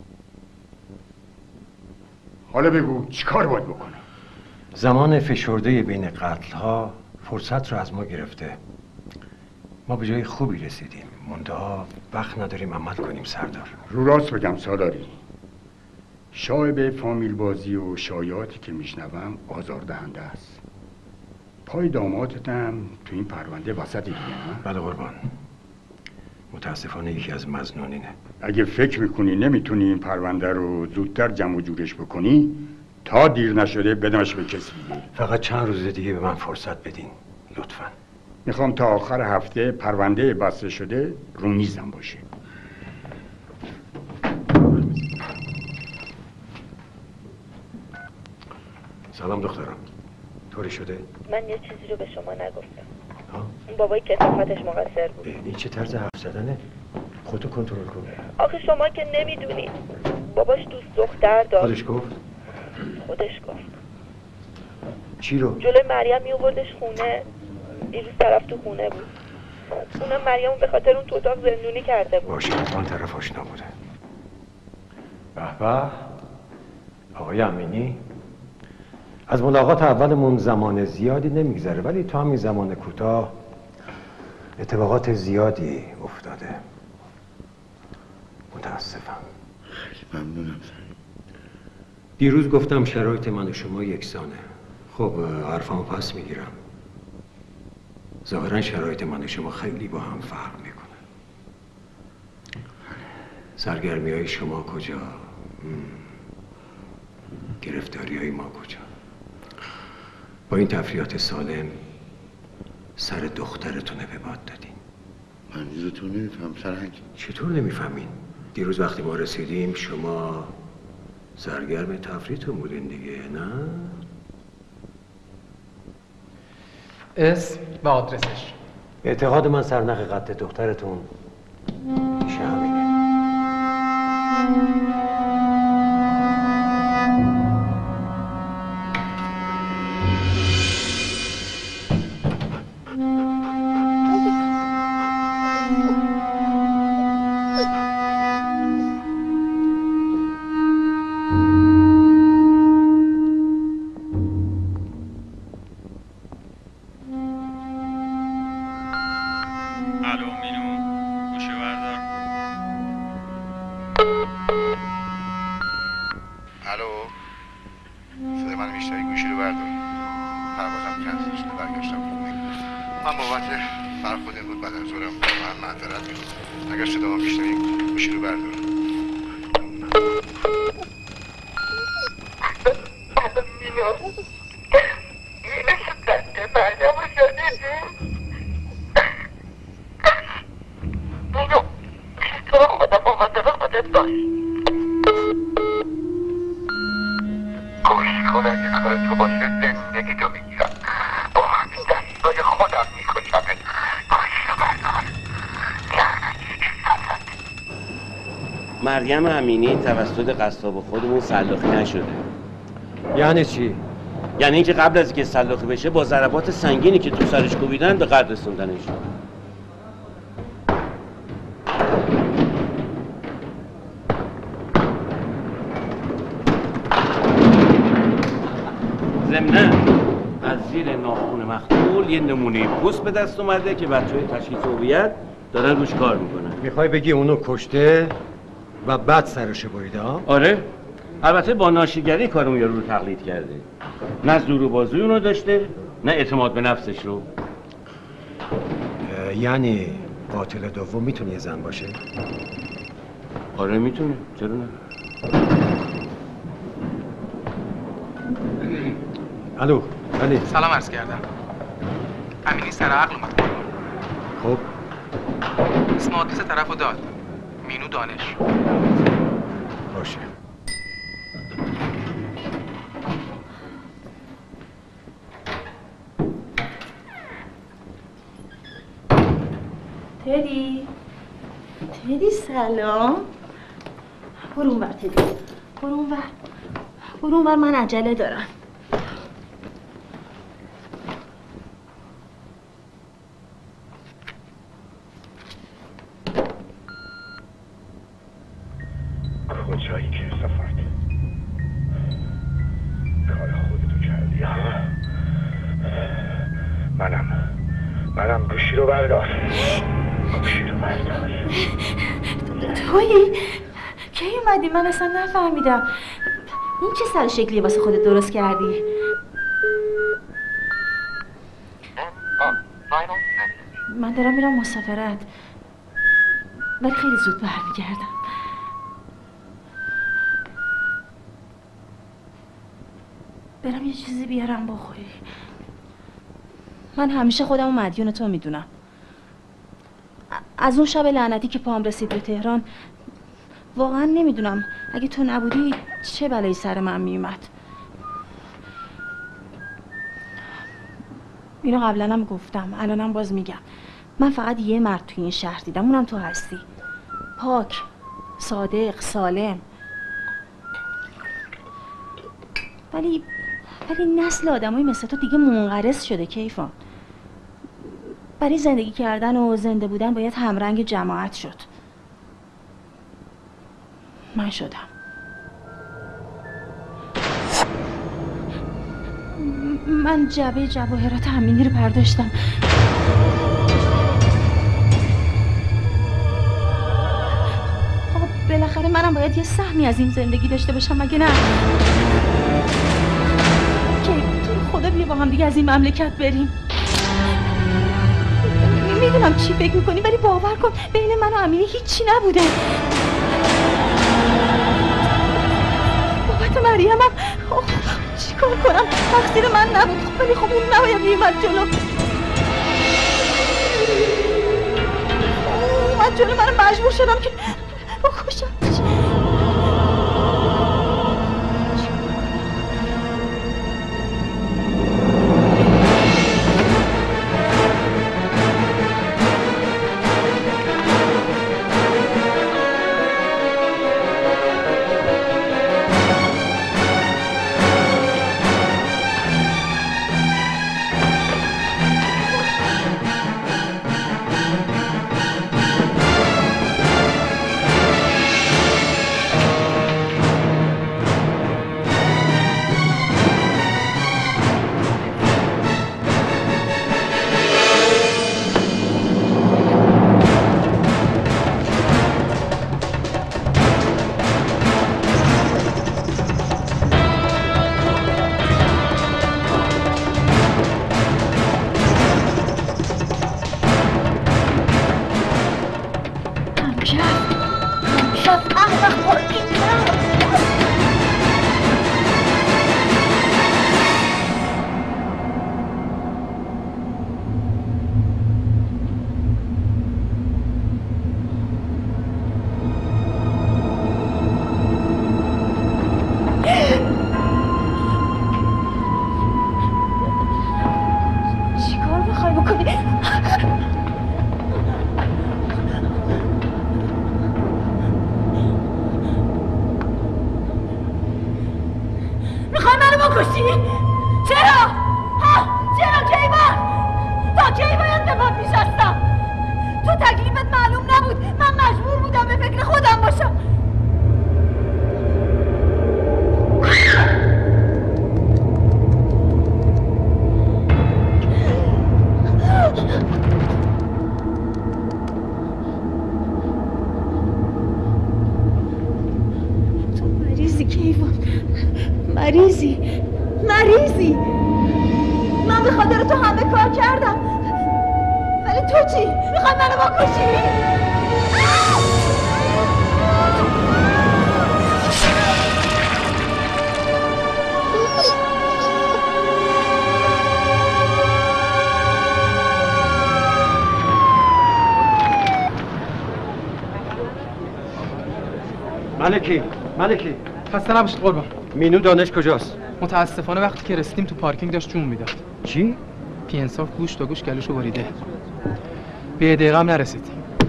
حالا بگو چیکار باید بکنم؟ زمان فشرده بین قتل‌ها فرصت رو از ما گرفته. ما به جای خوبی رسیدیم، منتها وقت نداریم عمل کنیم سردار. رو راست بگم سالاری، شایب فامیل بازی و شایعاتی که میشنوم آزاردهنده است. پای دامادتم تو این پرونده وسط دیگه نه؟ بله قربان، متاسفانه یکی از مظنونینه. اگه فکر میکنی نمیتونی این پرونده رو زودتر جمع و جورش بکنی تا دیر نشده بدمش به کسی دیگه. فقط چند روز دیگه به من فرصت بدین لطفاً. میخوام تا آخر هفته پرونده بسته شده رو میزم باشه. سلام دخترم. تو طوری شده؟ من یه چیزی رو به شما نگفتم. اون بابای کثافتش مقصر بود. این چه طرز حرف زدنه؟ خودتو کنترل کن. آخه شما که نمیدونید. باباش دوست دختر داشت. خودش گفت؟ خودش گفت. چی رو؟ جلوی مریم میوردش خونه. دیروز طرف تو خونه بود. اونم مریم به خاطر اون تو اتاق زندونی کرده بود. باشه حتما طرف آشنا بوده. به به. آقای امینی، از ملاقات اولمون زمان زیادی نمیگذره، ولی تا همین زمان کوتاه اتفاقات زیادی افتاده. متاسفم. خیلی ممنونم. دیروز گفتم شرایط من و شما یکسانه. خب حرفمو پس میگیرم. ظاهرا شرایط من و شما خیلی با هم فرق میکنه. سرگرمی های شما کجا؟ گرفتاری های ما کجا؟ با این تفریحات سالم سر دخترتونه به باد دادین. منظورتون نمیفهم سرهنگ. چطور نمیفهمین؟ دیروز وقتی ما رسیدیم شما سرگرم تفریحتون بودین دیگه، نه؟ اسم و آدرسش. اعتقاد من سرنخ قتل دخترتون میشه همینه. مریم امینی توسط قصاب خودمون سلاخی نشده. یعنی چی؟ یعنی اینکه قبل از اینکه سلاخی بشه با ضربات سنگینی که تو سرش کوبیدن به قتل رسوندنش. ضمناً از زیر ناخن مقتول یه نمونه پوست به دست اومده که بچه‌های تشخیص هویت دارن روش کار میکنن. میخوای بگی اونو کشته و بعد سرش بریده ها؟ آره. البته با ناشیگری کارمون یارو رو تقلید کرده. نه زور و بازوی اونو داشته، نه اعتماد به نفسش رو. یعنی قاتل دوم میتونه یه زن باشه؟ آره میتونه، چرا نه؟ الو، بله. سلام عرض کردم. امینی سر عقل اومد. خب اسم آدرس طرفو داد. مینو دانش. باشه. تدی سلام. برو اونور تدی، برو اونور من عجله دارم. کجایی که صفت کار خودتو کردی ها؟ منم گوشی رو بردار. تویی؟ کی اومدی؟ من اصلا نفهمیدم. این چه سر شکلی واسه خودت درست کردی؟ من دارم میرم مسافرت، ولی خیلی زود برمیگردم. برم یه چیزی بیارم بخوری. من همیشه خودمو مدیون تو میدونم. از اون شب لعنتی که پام رسید به تهران واقعا نمیدونم اگه تو نبودی چه بلایی سر من میومد. اینو قبلا هم گفتم، الانم باز میگم. من فقط یه مرد توی این شهر دیدم، اونم تو هستی. پاک، صادق، سالم. ولی نسل آدمایی مثل تو دیگه منقرض شده کیفان. برای زندگی کردن و زنده بودن باید همرنگ جماعت شد. من شدم. من جعبه جواهرات امینی رو برداشتم. خب بالاخره منم باید یه سهمی از این زندگی داشته باشم، مگه نه؟ که تو خدا بیا با هم دیگه از این مملکت بریم. میدونم چی فکر میکنی، ولی باور کن بین من و امینی هیچی نبوده. بابت مریمم چی کار کنم؟ تقصیر من نبود، ولی خب اون نباید میومد جلو. اومد جلو، من مجبور شدم که بکشمش. مریضی. من به خاطر تو همه کار کردم، ولی تو چی؟ میخوای منو بکشی؟ ملکی خسته نباشید قربان. مینو دانش کجاست؟ متاسفانه وقتی که رسیدیم تو پارکینگ داشت جون میداد. چی؟ بی انصاف گوش تا گوش گلوشو بریده. به دقیقه هم نرسید.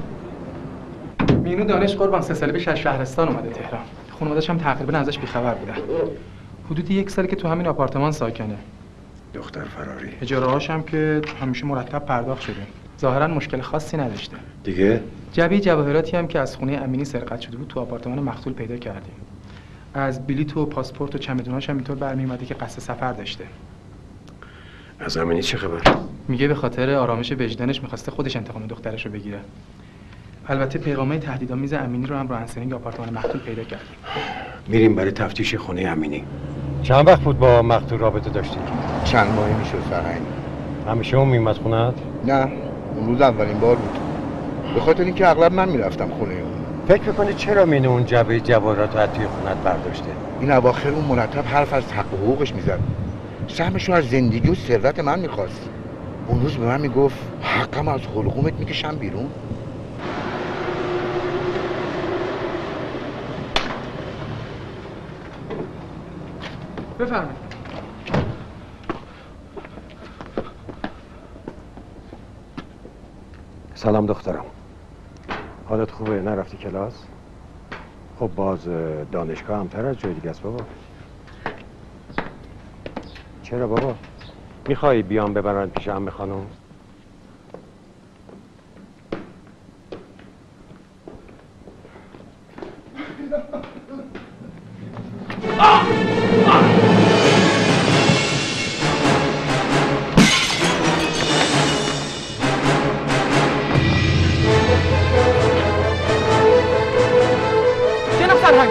مینو دانش قربان 3 ساله پیش از شهرستان اومده تهران. خانواده‌اش هم تقریبا ازش بیخبر بودن. حدود 1 ساله که تو همین آپارتمان ساکنه. دختر فراری. اجاره‌هاش هم که همیشه مرتب پرداخت شده. ظاهرا مشکل خاصی نداشته. دیگه جعبه جواهراتی هم که از خونه امینی سرقت شده بود تو آپارتمان مقتول پیدا کردیم. از بلیط و پاسپورت و چمدوناش هم اینطور برمی‌اومده که قصد سفر داشته. از امینی چه خبر؟ میگه به خاطر آرامش وجدانش می‌خواسته خودش انتقام دخترش رو بگیره. البته پیغامای تهدیدآمیز امینی رو هم رو انسرینگ آپارتمان مقتول پیدا کردیم. میریم برای تفتیش خونه امینی. چند وقت بود با مقتول رابطه داشتی؟ چند ماهی میشد فرهنگ. همیشه اون میومد خونه‌ات؟ نه، اون روز اولین بار بود. به خاطر اینکه اغلب من میرفتم خونه اون. فکر می‌کنی چرا مینو اون جعبه جواهرات رو توی خونه‌ات برداشته؟ این اواخر اون مرتب حرف از حق و حقوقش میزد. سهمش رو از زندگی و ثروت من میخواست. اون روز به من میگفت حقم از حلقومت میکشم بیرون. بفرمایید. سلام دخترم. حالت خوبه؟ نرفتی کلاس؟ خب باز دانشگاه هم تر از جای دیگه است بابا. چرا بابا؟ میخوایی بیام ببرن پیش عمه خانم؟ جناب سرهنگ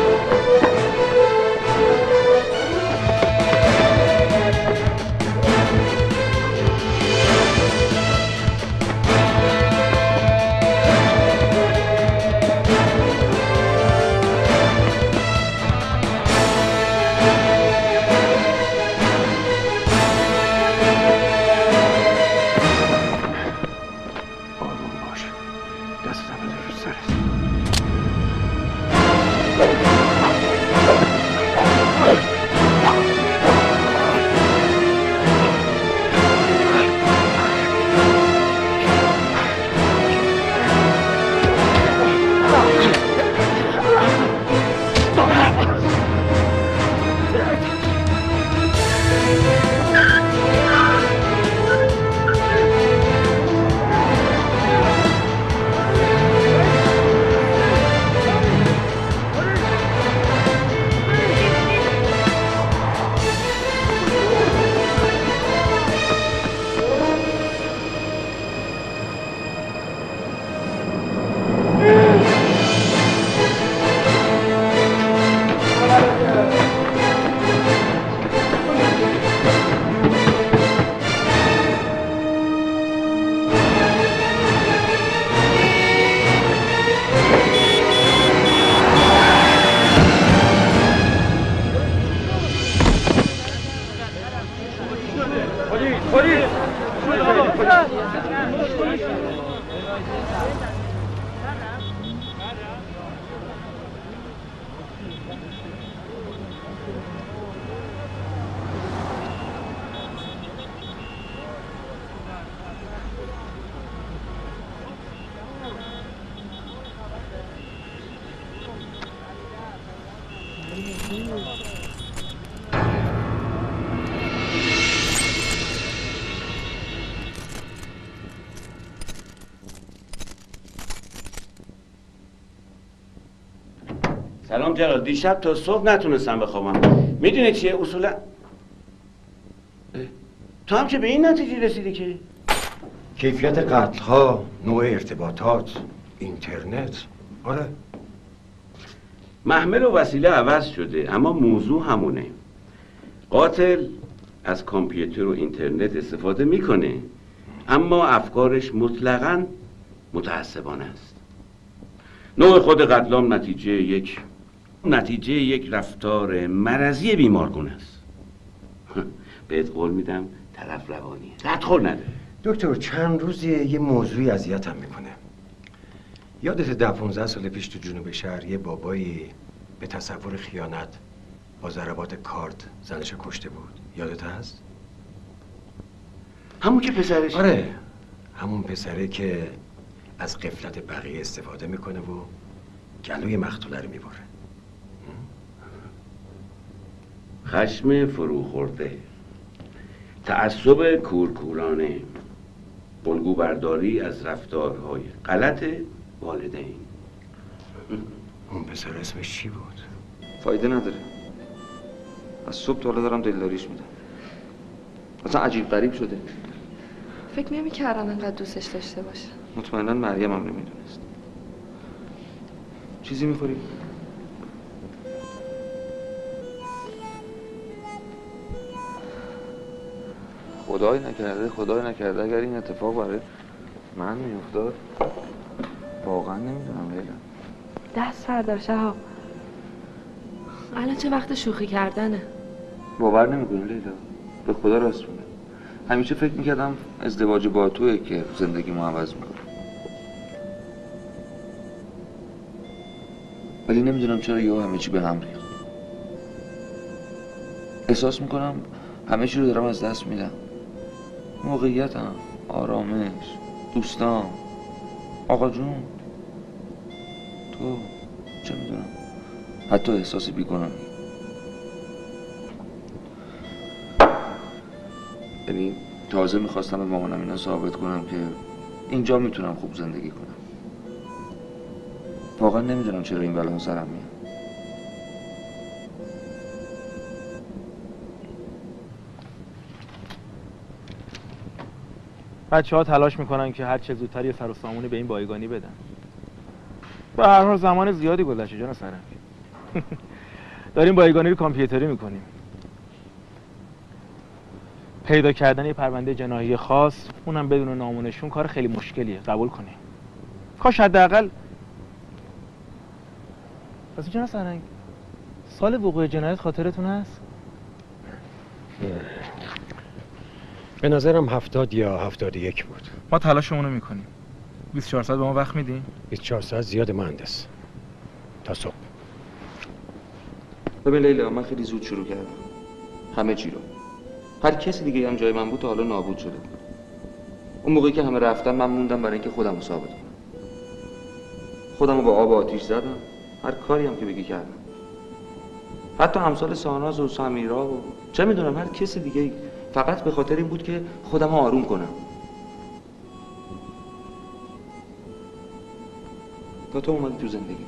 سلام جلال، دیشب تا صبح نتونستم بخوابم. میدونی چیه اصولا؟ تو هم که به این نتیجه رسیدی که کیفیت قتل ها، نوع ارتباطات، اینترنت. آره محمل و وسیله عوض شده اما موضوع همونه. قاتل از کامپیوتر و اینترنت استفاده میکنه اما افکارش مطلقاً متعصبانه است. نوع خود قتلام نتیجه یک رفتار مرضی بیمارگونه است. بهت قول میدم طرف روانیه، ردخور نداره. دکتر چند روزی یه موضوعی اذیتم میکنه. یادت 10-15 سال پیش تو جنوب شهر یه بابایی به تصور خیانت با ضربات کارد زنش کشته بود؟ یادت هست؟ همون که پسرش؟ آره همون پسره که از غفلت بقیه استفاده میکنه و گلوی مقتوله رو میبره. خشم فروخورده، تعصب کورکورانه، الگو برداری از رفتارهای غلط والدین. اون پسر اسمش چی بود؟ فایده نداره. از صبح تا حالا دارم دلداریش میدم. اصلا عجیب غریب شده. فکر نمی‌کردم انقدر دوستش داشته باشه. مطمئنا مریم هم نمیدونست. چیزی میخوری؟ خدای نکرده اگر این اتفاق برای من میافتاد واقعا نمیدونم لیلا. دست بردار شهاب. الان چه وقت شوخی کردنه؟ باور نمیکنی لیلا، به خدا راست میگم. همیشه فکر میکردم ازدواج با توئه که زندگیمو عوض میکنه، ولی نمیدونم چرا یهو همه چی به هم ریخت. احساس میکنم همه چی رو دارم از دست میدم. موقعیتم، آرامش، دوستام، آقا جون تو چه میدونم حتی احساس بیگناهی. یعنی تازه میخواستم به مامانم اینا ثابت کنم که اینجا میتونم خوب زندگی کنم. واقعا نمیدونم چرا این بلا سرم میاد. بچه‌ها تلاش میکنن که هر چه زودتر یه سر و سامونی به این بایگانی بدن. به هر حال زمان زیادی گذشته جان سرم. داریم بایگانی رو کامپیوتری میکنیم. پیدا کردن یه پرونده جنایی خاص، اونم بدون نام و نشون، کار خیلی مشکلیه، قبول کنی. کاش حداقل پس جان سرنگ سال وقوع جنایت خاطرتون هست؟ به نظرم 70 یا 71 بود. ما تلاشمون رو میکنیم. 24 ساعت به ما وقت میدین؟ 24 ساعت زیاد مهندس. تا صبح. ببین لیلا، من خیلی زود شروع کردم همه چی رو. هر کسی دیگه هم جای من بود تا حالا نابود شده بود. اون موقعی که همه رفتن من موندم برای اینکه خودم رو ثابت کنم. خودم رو با آب و آتیش زدم. هر کاری هم که بگی کردم. حتی امثال ساناز و سمیرا و چه میدونم هر کسی دیگه، فقط به خاطر این بود که خودم رو آروم کنم. تا تو اومدی تو زندگی.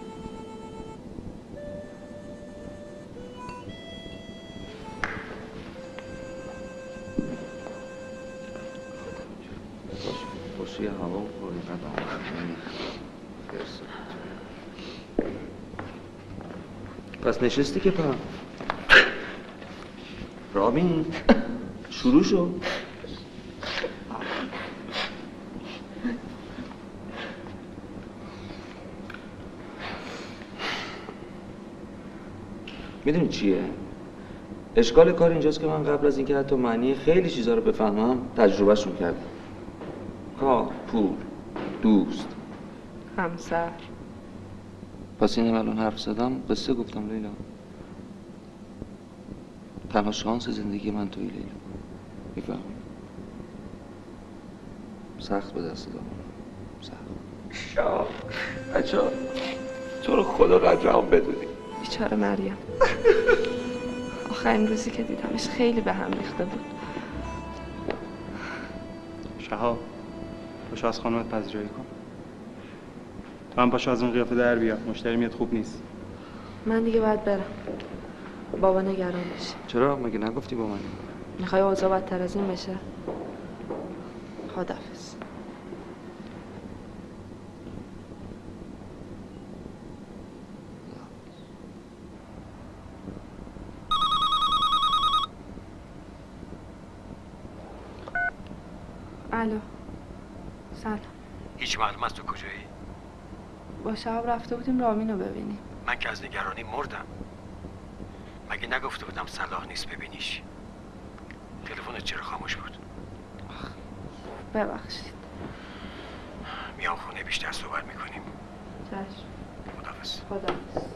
باشه یه هوا بخوری بعد آمدن. پس نشستی که پا رامین شروع شد. میدونی چیه؟ اشکال کار اینجاست که من قبل از اینکه حتی معنی خیلی چیزا رو بفهمم تجربهشون کردم. کار، پول، دوست، همسر. پس اینم الان حرف زدم قصه گفتم لیلا. تنها شانس زندگی من توی لیلا. میفهمی؟ سخت به دست دادم. سخت. بچه‌ها تو رو خدا قدرم بدونی. بیچاره مریم. آخرین روزی که دیدمش خیلی به هم ریخته بود. شهاب پاشو از خانومت پذیرایی کن. تو هم پاشو از اون قیافه در بیا. مشتری میاد خوب نیست. من دیگه باید برم. بابا نگران بشه. چرا؟ مگه نگفتی با من؟ میخوای اوضاع بدتر از این بشه؟ خداحافظ. الو. سلام. هیچ معلوم است تو کجایی؟ با شهاب رفته بودیم رامین رو ببینیم. من که از نگرانی مردم. مگه نگفته بودم صلاح نیست ببینیش؟ تلفنت چرا خاموش بود؟ ببخشید. میام خونه بیشتر صحبت میکنیم. چشم. خداحافظ. خداحافظ.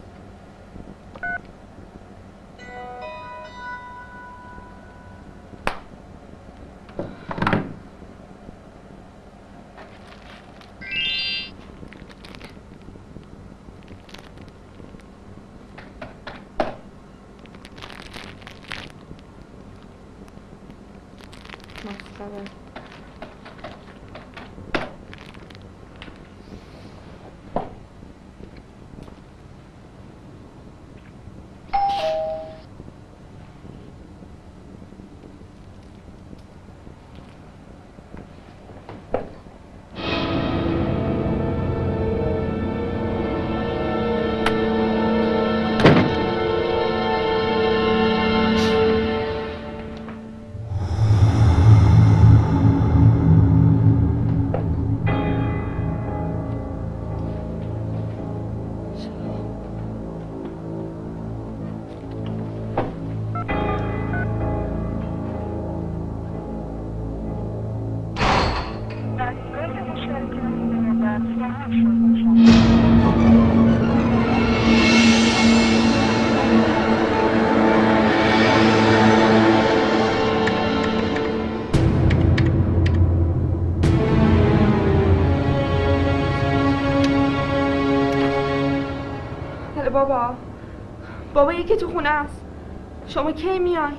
بابا یکی تو خونه است. شما کی میای؟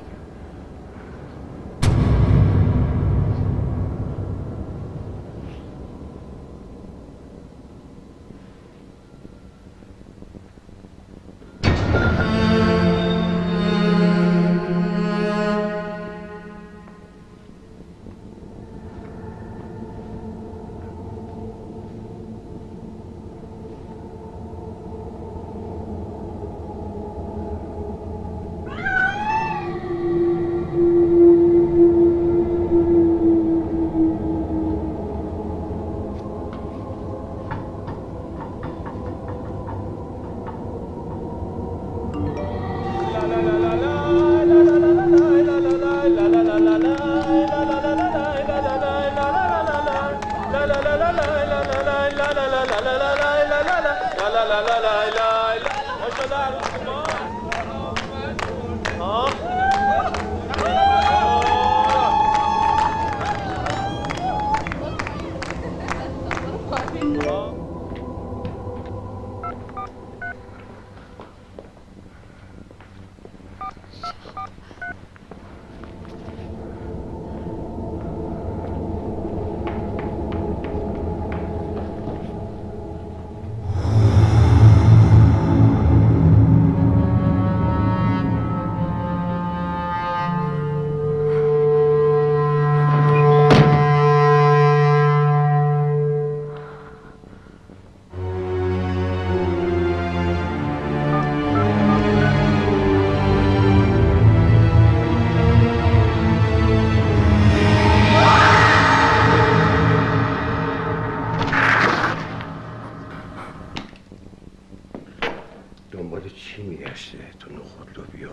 دنبال چی میگشته؟ تو نخود لوبیا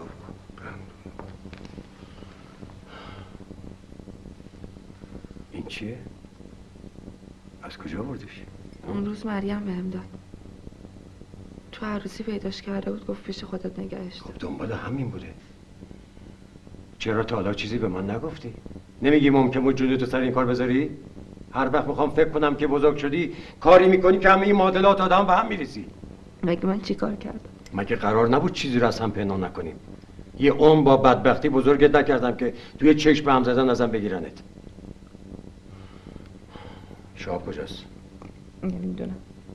این چیه؟ از کجا بردیش؟ اون روز مریم بهم داد. تو عروسی پیداش کرده بود، گفت پیش خودت نگهش دار. خب دنبال همین بوده. چرا تا حالا چیزی به من نگفتی؟ نمیگی ممکن بود جونتو سر این کار بذاری؟ هر وقت میخوام فکر کنم که بزرگ شدی کاری میکنی که همه این معادلات آدم به هم میریزی. مگه من چی کار کردم؟ مگه قرار نبود چیزی رو از هم پنهان نکنیم؟ یه عمر با بدبختی بزرگت نکردم که توی چشم به هم زدن ازم بگیرنت. شاب کجاست؟ نمیدونم.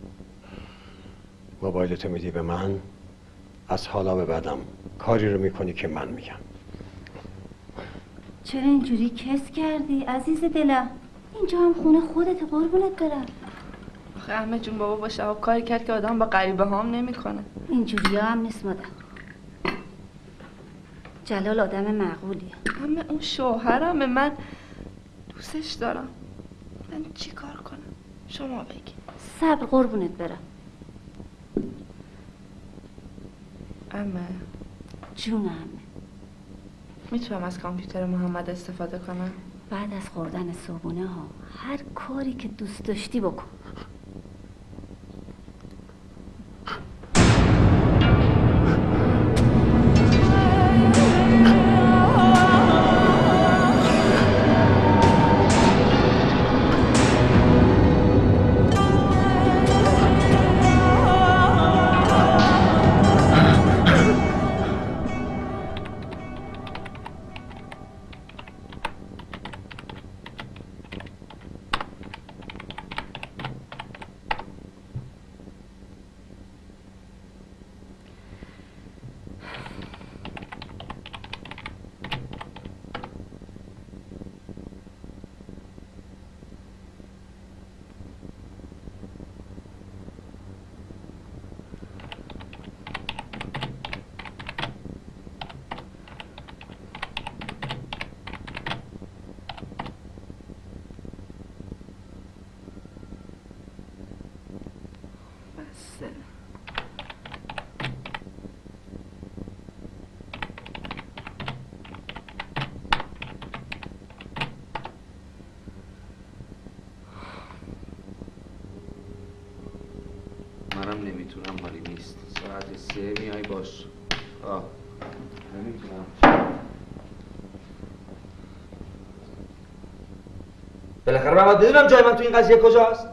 موبایلتو میدی به من، از حالا به بعدم کاری رو میکنی که من میگم. چرا اینجوری کس کردی عزیز دلم؟ اینجا هم خونه خودت، قربونت برم. آخه احمد جون بابا با شهاب کاری کرد که آدم با غریبه هام نمیکنه. اینجوری هم نیست مادر. جلال آدم معقولیه. همه اون شوهرمه، من دوستش دارم. من چی کار کنم؟ شما بگی. صبر قربونت برم. امه جون امه، میتونم از کامپیوتر محمد استفاده کنم؟ بعد از خوردن صبحونه ها هر کاری که دوست داشتی بکن. منم نمیتونم، حالی نیست. ساعت 3 میای باش. نمیتونم. بالاخره من باید بدونم جای من تو این قضیه کجاست.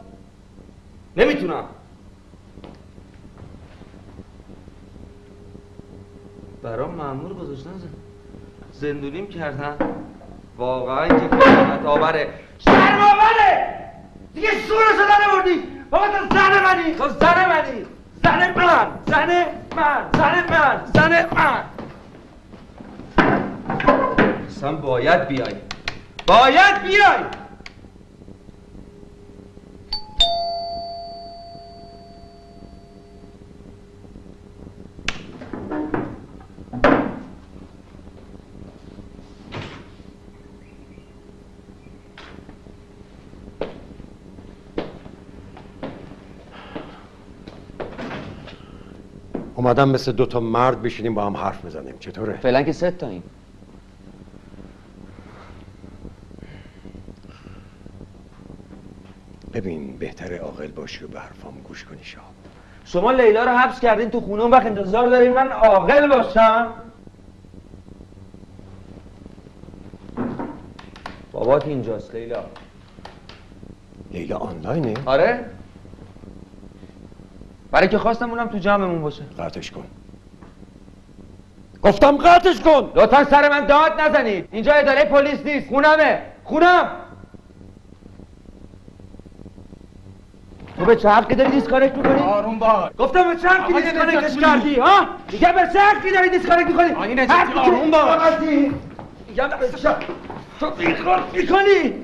نمیتونم. برام مأمور گذاشتن زندونیم کردن. واقعا که خیانت آوره، شرم آوره. دیگه سورشو نبردی. بابا تو زن منی، تو زن منی، زن من، زن من، زن من، زن من. اصلا باید بیای، باید بیای. اومدم مثل دوتا مرد بشینیم با هم حرف بزنیم. چطوره؟ فعلا که 3 تاییم. ببین بهتره عاقل باشی و به حرفام گوش کنی شاه. شما لیلا رو حبس کردین تو خونه، اون وقت انتظار دارین من عاقل باشم؟ بابات اینجاست لیلا. لیلا آنلاینه؟ آره، برای که خواستم اونم تو جمعمون باشه. قطعش کن. گفتم قطعش کن. لطفا سر من داد نزنید، اینجا اداره پلیس نیست، خونمه، خونم. تو به چه حقی داری دیسکانکت میکنی؟ آروم باش. گفتم به چه حقی دیسکانکتش کردی ها؟ دیگه به چه حقی داری دیسکانکت میکنی؟ آقای نجاتی آروم باش. میگم به چه تو بیخور میکنی؟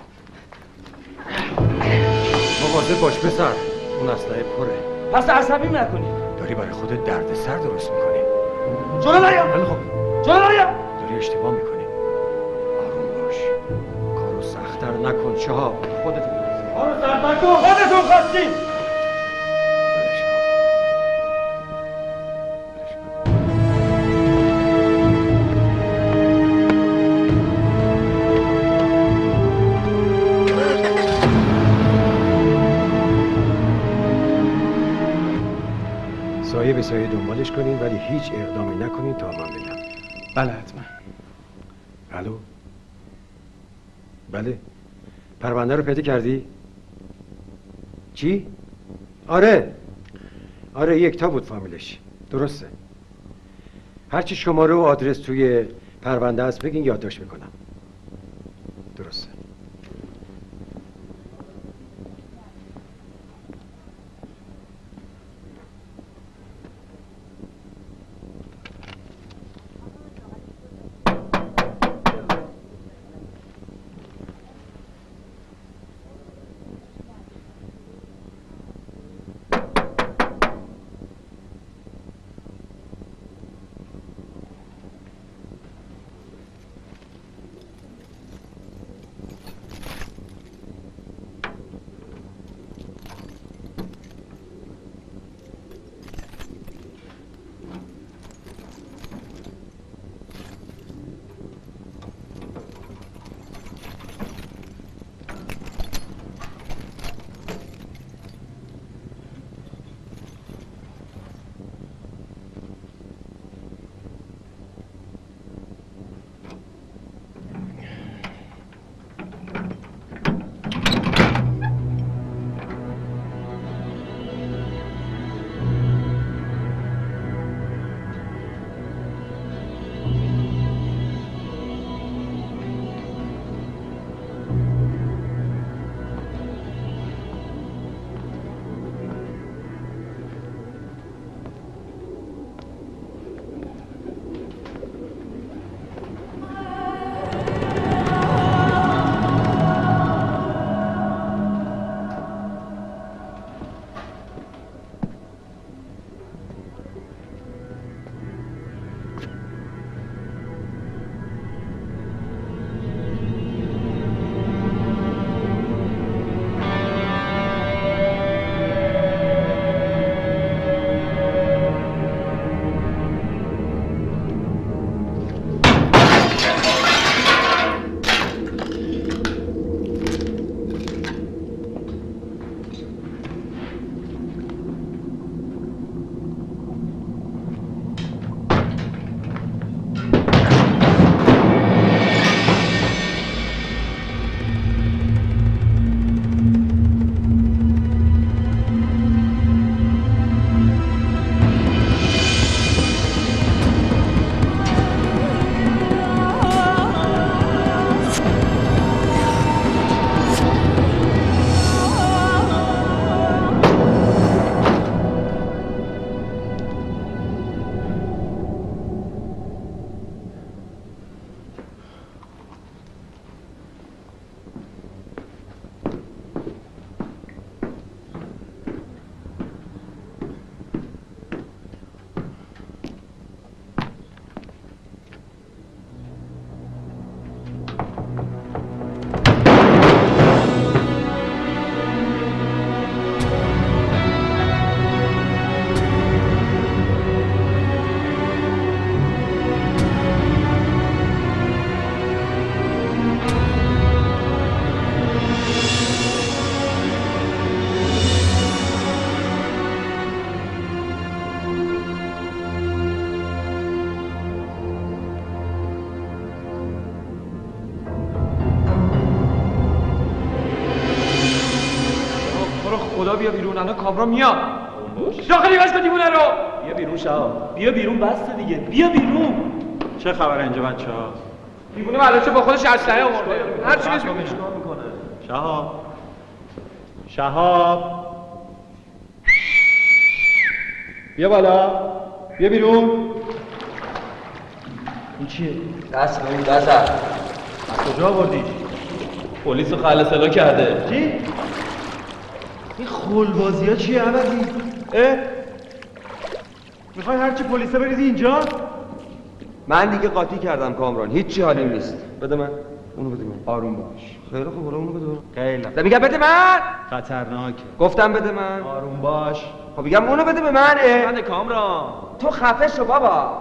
مواظب باش پسر، اون اسلحه پره. پس عصبی نکنی. داری برای خودت دردسر درست میکنی. جلو نیا. خیلی خوب. جلو نیا. داری اشتباه میکنی. آروم باش. کارو سخت‌تر نکن شهاب. خودت کارو سخت‌تر نکن. خودتون خواستین. سایه به سایه دنبالش کنین ولی هیچ اقدامی نکنین تا من بگم. بله حتما. الو؟ بله؟ پرونده رو پیدا کردی؟ چی؟ آره یکتا بود فامیلش. درسته. هرچی شماره و آدرس توی پرونده هست بگین یادداشت میکنم. درسته. خدا بیا بیرون، الان کامران میاد. داخلی باش کن دیوونه رو. بیا بیرون شهاب، بیا بیرون، بسته دیگه، بیا بیرون. چه خبر اینجا بچه‌ها؟ دیوونه معلومه با خودش اسلحه آورده. هر چی بهش میکنه. شهاب بیا بالا، بیا بیرون. این چیه؟ دست به اون دست. از کجا آوردی؟ پلیس رو خلع صدا کرده. چی؟ این خلبازی ها چیه عوضی؟ میخوای هرچی پلیسه بریزی اینجا؟ من دیگه قاطی کردم کامران، هیچی حالیم نیست. بده من. اونو بده من. آروم باش. خیلی خوب، اونو بده من. خیلی. میگم بده من. خطرناکه. گفتم بده من. آروم باش. خب میگم اونو بده به من. بده کامران. تو خفه شو بابا.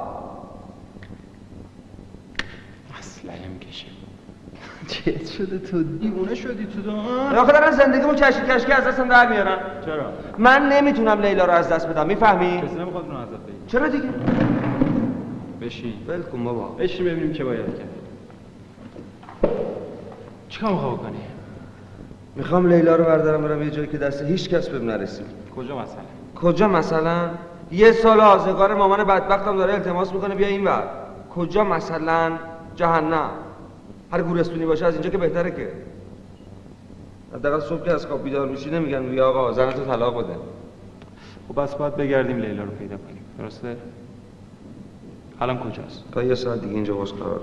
اسلحه میکشه. چه شده تو دیوونه شدی تو دان؟ آخه دارن زندگیمو کشکی از دستم در میارن. چرا؟ من نمیتونم لیلا رو از دست بدم، میفهمی؟ کسی نمیخواد اونو ازت بگیره. چرا دیگه؟ بشین. ول کن بابا. بشین ببینیم چه باید کرد. چیکار میخوای بکنی؟ میخوام لیلا رو بردارم برم یه جایی که دست هیچ کس بهم نرسه. کجا مثلا؟ کجا مثلا؟ یه سال آزگار مامان بدبختم داره التماس میکنه بیا اینور. کجا مثلا؟ جهنم. هر گورستونی باشه از اینجا که بهتره که. حداقل صبح که از خواب بیدار میشی نمیگن بیا آقا زنتو طلاق بده. خب بس باید بگردیم لیلا رو پیدا کنیم. درسته؟ الان کجاست؟ تا یه ساعت دیگه اینجا باز قرار.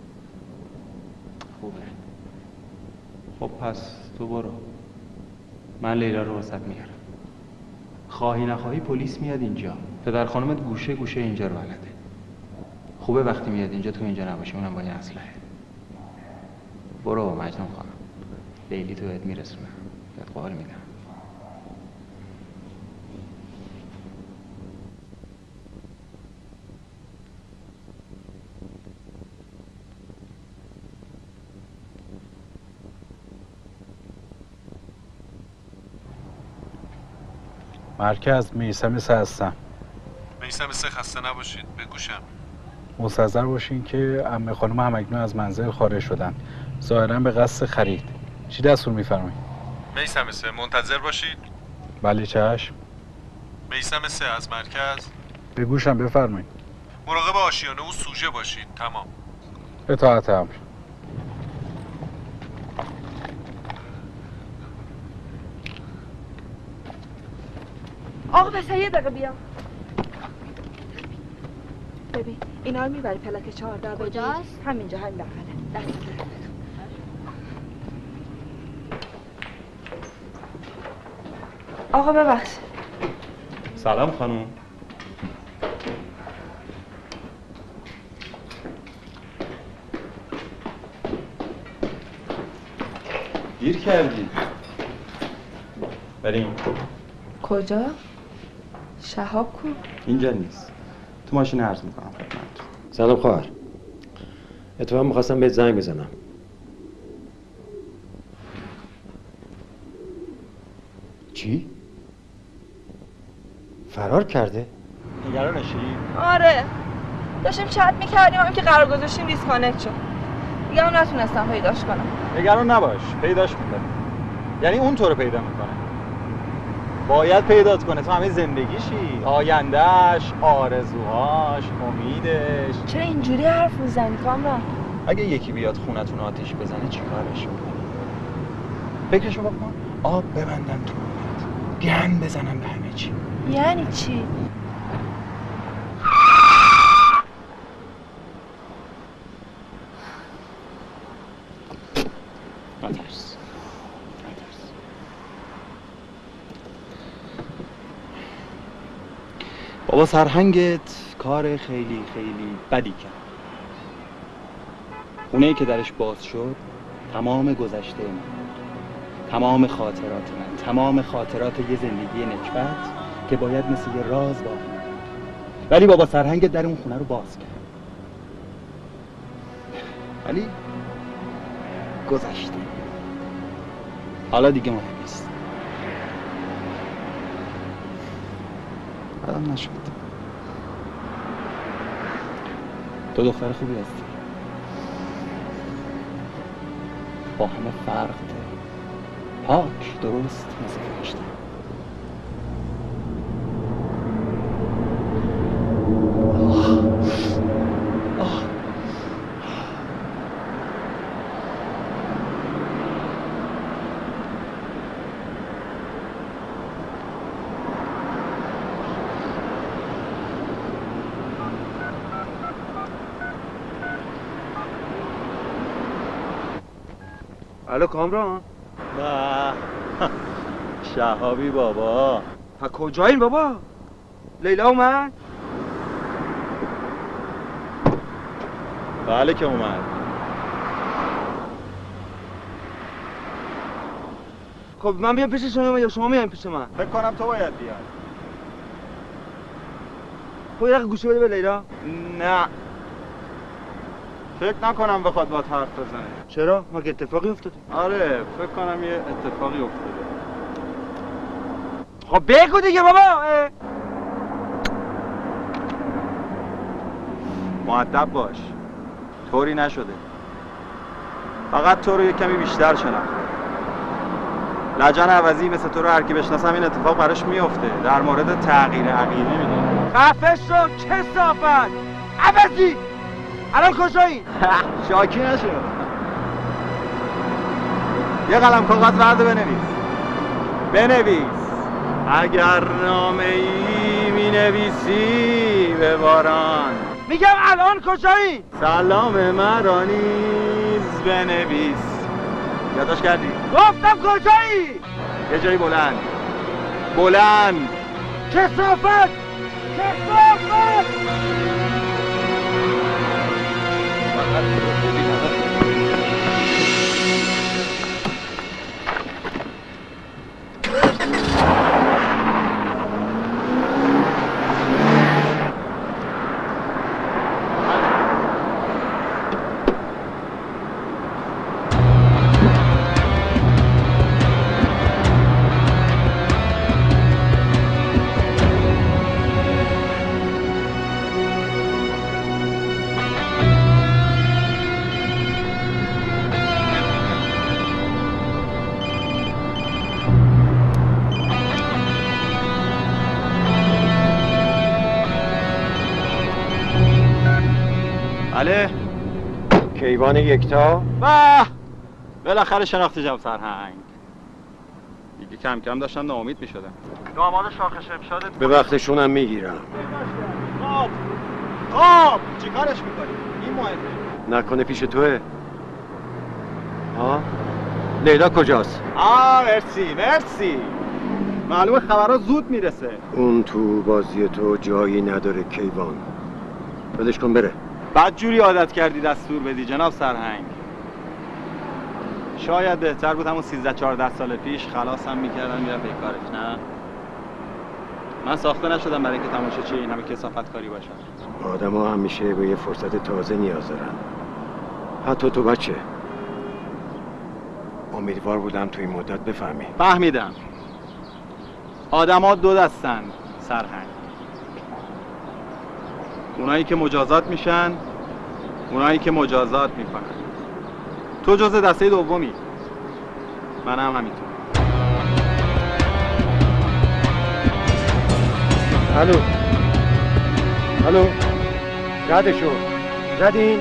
خوبه. خب پس تو برو. من لیلا رو واسط میارم. خواهی نخواهی پلیس میاد اینجا. پدر خانومت گوشه گوشه اینجا رو بلده. خوبه وقتی میاد اینجا تو اینجا نباشی، اونم با یه اسلحه. برو مجنون خانم. لیلی تو بهت میرسونه. بهت قول میدم. مرکز میثم سه هستم. میثم سه خسته نباشید، به گوشم. مستحضر باشین که عمه خانم همکنون از منزل خارج شدن، ظاهرا به قصد خرید. چی دستور میفرمایید؟ میثم سه منتظر باشید. بله چشم. میثم سه از مرکز. به گوشم بفرمایید. مراقب آشیانه و سوژه باشید. تمام. اطاعت امر. آقا پسر یه دقیقه بیا. ببین اینا رو میبری پلاک 14 کجاست؟ همینجا همین بغله. دست آقا ببخش. سلام خانم. دیر کردی. بریم. کجا؟ شهاب کو؟ اینجا نیست. تو ماشین عرض میکنم خدمت. سلام خواهر. اتفاقا میخواستم بهت زنگ بزنم. چی؟ فرار کرده؟ نگرانشی؟ آره داشتیم چت میکردیم هم که قرار گذاشتیم دیسکانکت شد. دیگه هم نتونستم پیداش کنم. نگران نباش، پیداش میکنه. یعنی اون تو رو پیدا میکنه. باید پیدات کنه تو همه زندگیشی، آیندهش، آرزوهاش، امیدش. چرا اینجوری حرف میزنی کامران؟ اگه یکی بیاد خونتون آتیش بزنه چی کارش میکنی؟ فکرشو بکن. آب ببندن تو خونت، گن بزنن به همه چی. یعنی چی؟ نترس. بابا سرهنگت کار خیلی بدی کرد. خونه‌ای که درش باز شد تمام گذشته من، تمام خاطرات من، تمام خاطرات یه زندگی نکبت که باید مثل یه راز باقی موند. ولی بابا سرهنگت در اون خونه رو باز کرد. ولی گذشته. حالا دیگه مهم نیست. بعدم نشد. تو دختر خوبی هستی. با همه فرق داری. پاک درست مثل فرشته. الو کامران. با شهابی بابا. ها کجایین بابا؟ لیلا اومد؟ بله که اومد. خب من بیام پیش شما یا شما میایم پیش من؟ فکر کنم تو باید بیای. خب یه دقیقه گوشه بده به لیلا. نه فکر نکنم بخواد باهات حرف بزنه. چرا؟ مگه اتفاقی افتاده؟ آره فکر کنم یه اتفاقی افتاده. خب بگو دیگه بابا. مؤدب باش. طوری نشده. فقط تو رو یه کمی بیشتر شناختم. لجن عوضی مثل تو رو هر کی بشناسم این اتفاق براش میفته. در مورد تغییر عقیده میگه. خفه شو کثافت. عوضی. الان کجایی؟ شاکی نشو. یه قلم کاغذ برده بنویس. اگر نامه ای می نویسی به باران. میگم الان کجایی؟ سلام مرا نیز بنویس. یادداشت کردی؟ گفتم کجایی؟ یه جایی بلند. کثافت. بله کیوان یکتا. بالاخره شناختی جم سرهنگ. دیگه کم کم داشتم ناامید می شدم. داماد شاخ شمشادت به وقتشونم میگیرم. خب چی کارش میکنی؟ این مهمه. نکنه پیش توه؟ لیلا کجاست؟ مرسی. معلومه خبرها زود میرسه. اون تو بازی تو جایی نداره کیوان. ولش کن بره. بعد جوری عادت کردی دستور بدی جناب سرهنگ. شاید بهتر بود همون 13-14 سال پیش خلاصم میکردم میرم بیکارش. نه من ساخته نشدم برای اینکه تماشاچی این همه کثافت کاری باشم. آدم ها همیشه به یه فرصت تازه نیاز دارن. حتی تو بچه. امیدوار بودم تو این مدت بفهمی. فهمیدم. آدم ها دو دستن سرهنگ. اونایی که مجازات میشن، اونایی که مجازات میکنن. تو جزء دسته دومی. منم همینطور. الو ردشو زدین؟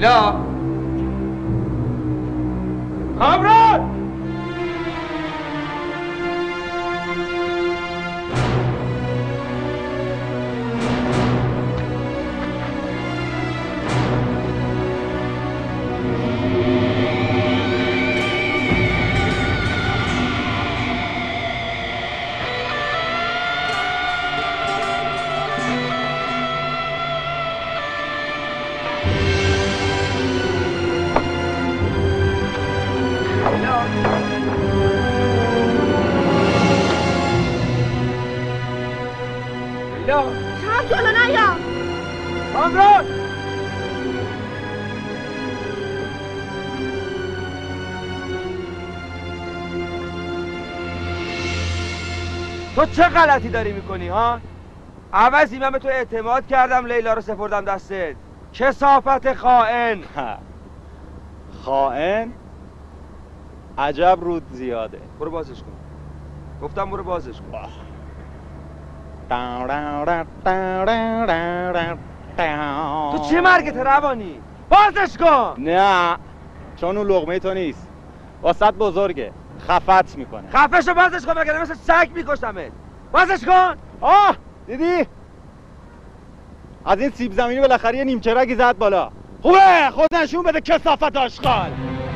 لیلا کامران شب جلو نیا کامران تو چه غلطی داری میکنی ها؟ عوضی من به تو اعتماد کردم لیلا رو سپردم دستت. کثافت خائن. خائن؟ عجب رود زیاده. برو بازش کن. گفتم برو بازش کن. تو چه مرگت روانی؟ بازش کن. نه چون اون لقمه تو نیست، واسط بزرگه، خفت میکنه. خفشو بازش کن مگر مثل سگ میکشمت. بازش کن. آه دیدی؟ از این سیب زمینی بالاخره یه نیمچرکی زد بالا. خوبه خود نشون بده کثافت آشغال.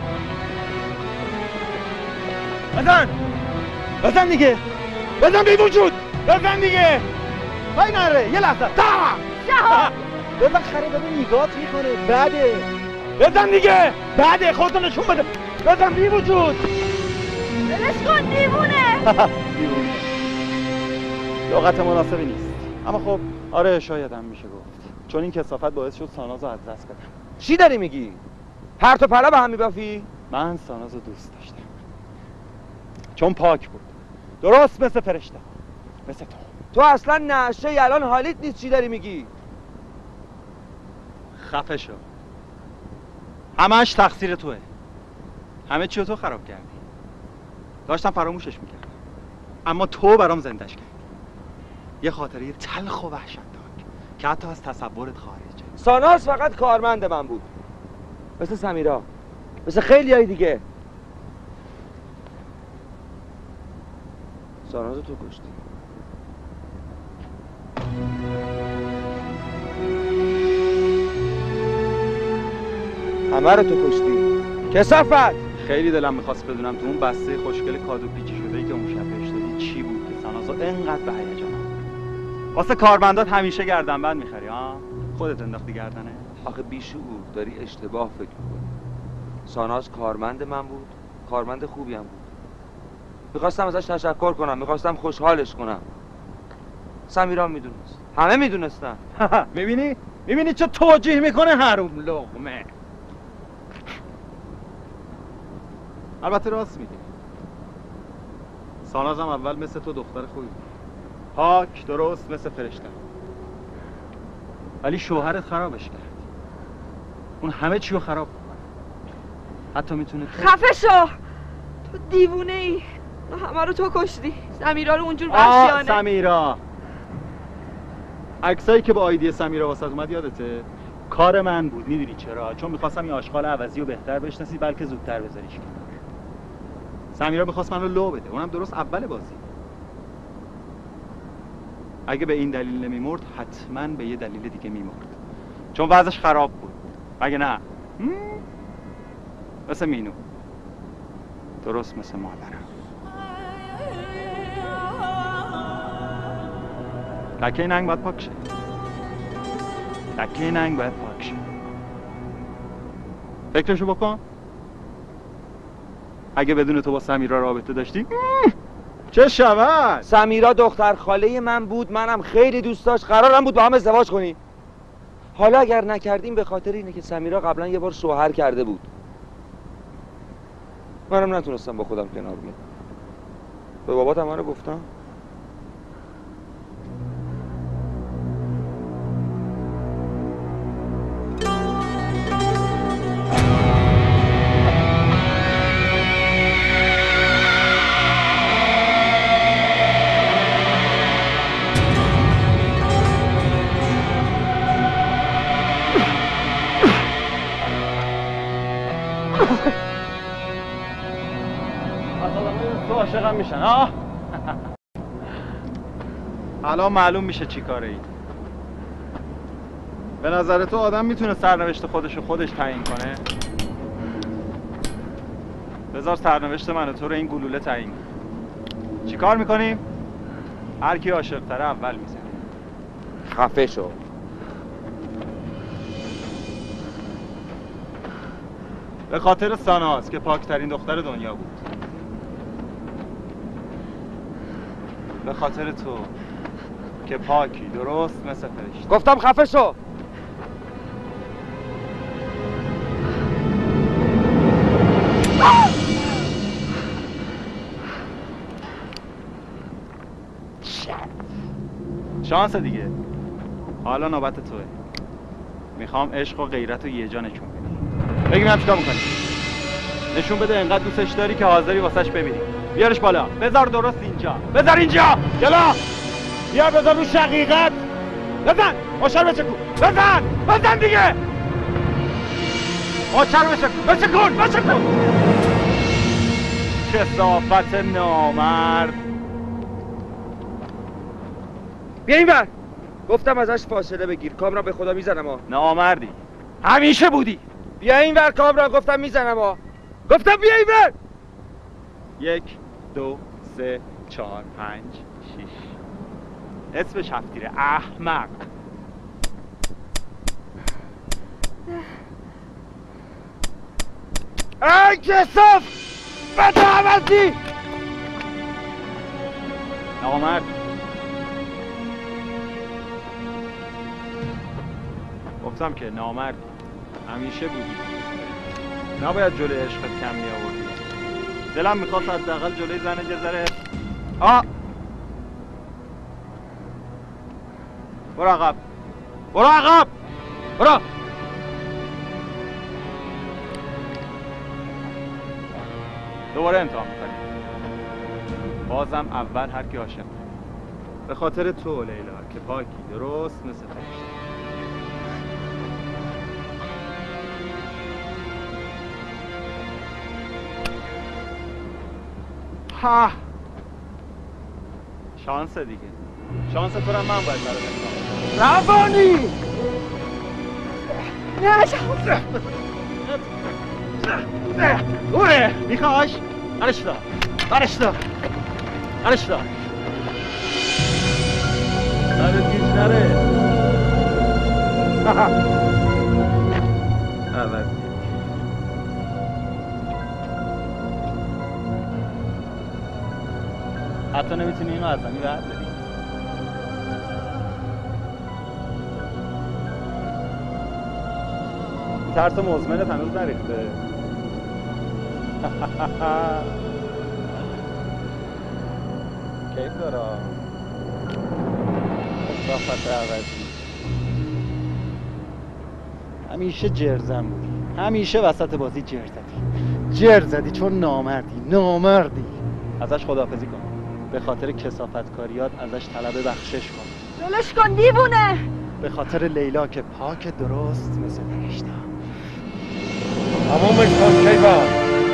بزن دیگه، بزن بی وجود، بزن دیگه. وای نره یه لحظه تا بزن خره ببین نگاهت میکنه بده. بزن دیگه بده، خودتو نشون بده. بزن بی وجود. بلش کن دیوونه. دیوونه لغت مناسبی نیست، اما خب آره شاید هم میشه گفت، چون این کثافت باعث شد سانازو از دست بدم. چی داری میگی؟ پرت و پلا به هم میبافی؟ من سانازو دوست داشتم چون پاک بود، درست مثل فرشته، مثل تو اصلا نشه الان حالیت نیست. چی داری میگی؟ خفه شو. همش تقصیر توه. همه چی رو تو خراب کردی. داشتم فراموشش میکردم، اما تو برام زندش کردی. یه خاطره تلخ و وحشتناک که حتی از تصورت خارجه. ساناز فقط کارمند من بود، مثل سمیرا، مثل خیلی های دیگه. سانازو تو کشتی. همه رو تو کشتی. کثافت. خیلی دلم میخواست بدونم تو اون بسته خوشگل کادو پیچی شده ای که اون شب بهش دادی چی بود که سانازو انقدر به هیجان آورد. واسه کارمندات همیشه گردنبند میخری ها؟ خودت انداختی گردنه. آخه بیشعور داری اشتباه فکر میکنی. ساناز کارمند من بود، کارمند خوبی هم بود. میخواستم ازش تشکر کنم، میخواستم خوشحالش کنم. سمیرا میدونست، همه میدونستن. میبینی چه توجیه میکنه حروم لقمه. البته راست میگه. سانازم اول مثل تو دختر خوبی بود، پاک درست مثل فرشته، ولی شوهرت خرابش کرد. اون همه چی رو خراب میکنه، حتی میتونه خفه شو. تو دیوونه ای. همه رو تو کشتی. سمیرا رو اونجور وحشیانه. سمیرا، عکسایی که با آیدی سمیرا واسط اومد یادته؟ کار من بود. میدونی چرا؟ چون میخواستم این آشغال عوضی رو بهتر بشناسی بلکه زودتر بذاریش کنار. سمیرا میخواست منو لو بده، اونم درست اول بازی. اگه به این دلیل نمیمرد حتما به یه دلیل دیگه میمرد، چون وضعش خراب بود. مگه نه؟ مثل مینو، درست مثل مادرم. لکه ننگ باید پاک شه. لکه ننگ باید پاک شه. فکرشو بکن. اگه بدون تو با سمیرا رابطه داشتی چه شود؟ سمیرا دختر خاله من بود، منم خیلی دوست داشت، قرارم بود با هم ازدواج کنیم. حالا اگر نکردیم به خاطر اینه که سمیرا قبلا یه بار شوهر کرده بود. منم نتونستم با خودم کنار بیام. به بابات هم رو گفتم. پس آدمای تو عاشقم میشن ها؟ الان معلوم میشه چی کاره ای. به نظر تو آدم میتونه سرنوشت خودش تعیین کنه؟ بذار سرنوشت من و تو رو این گلوله تعیین کنه. چی کار میکنیم؟ هر کی عاشق تره اول میزنه. خفه شو. به خاطر ساناز که پاکترین دختر دنیا بود. به خاطر تو که پاکی درست مثل فرشته. گفتم خفه شو. شانس دیگه. حالا نوبت توه. میخوام عشق و غیرت رو یه جا نشون بدی. بگیم هم چیکار میکنی؟ نشون بده انقدر دوستش داری که حاضری واسش بمیری. بیارش بالا. بذار درست اینجا. بذار اینجا. جلا. بیا بذار رو شقیقت. بزن. ماشر بچکو. بزن دیگه. ماشر بچکو. کثافت نامرد. بیا این بر. گفتم ازش فاصله بگیر. کامران به خدا میزنم ها. نامردی. همیشه بودی. بیا این ور کامران، گفتم میزنم ها. گفتم بیا این ور. 1 2 3 4 5 6. اسمش هفتیره. احمق. ای کساف بده عوضی. نامرد. گفتم که نامردی. همیشه بودی. نباید جلوی عشقت کم می آوردی. دلم میخواست حداقل جلوی زن جزره. برو عقب. برو. دوباره امتحان میکنیم. بازم اول هر کی عاشق. به خاطر تو لیلا که پاکی درست مثل فرشته. ها شانس دیگه. شانس تو رو من باید برای روانی. نه اوره میخواش برش دار سرت گیش نره. عوضی. حتی نمیتونی اینو از زمین برداری. ترس مزمنت هنوز نریخته. کیف داره. صافت عوضی. همیشه جرزم بودی. همیشه وسط بازی جر زدی چون نامردی. ازش خداحافظی کن. به خاطر کثافتکاریات ازش طلب بخشش کن. ولش کن دیوونه. به خاطر لیلا که پاک درست مثل فرشته. تمامش کن کیوان.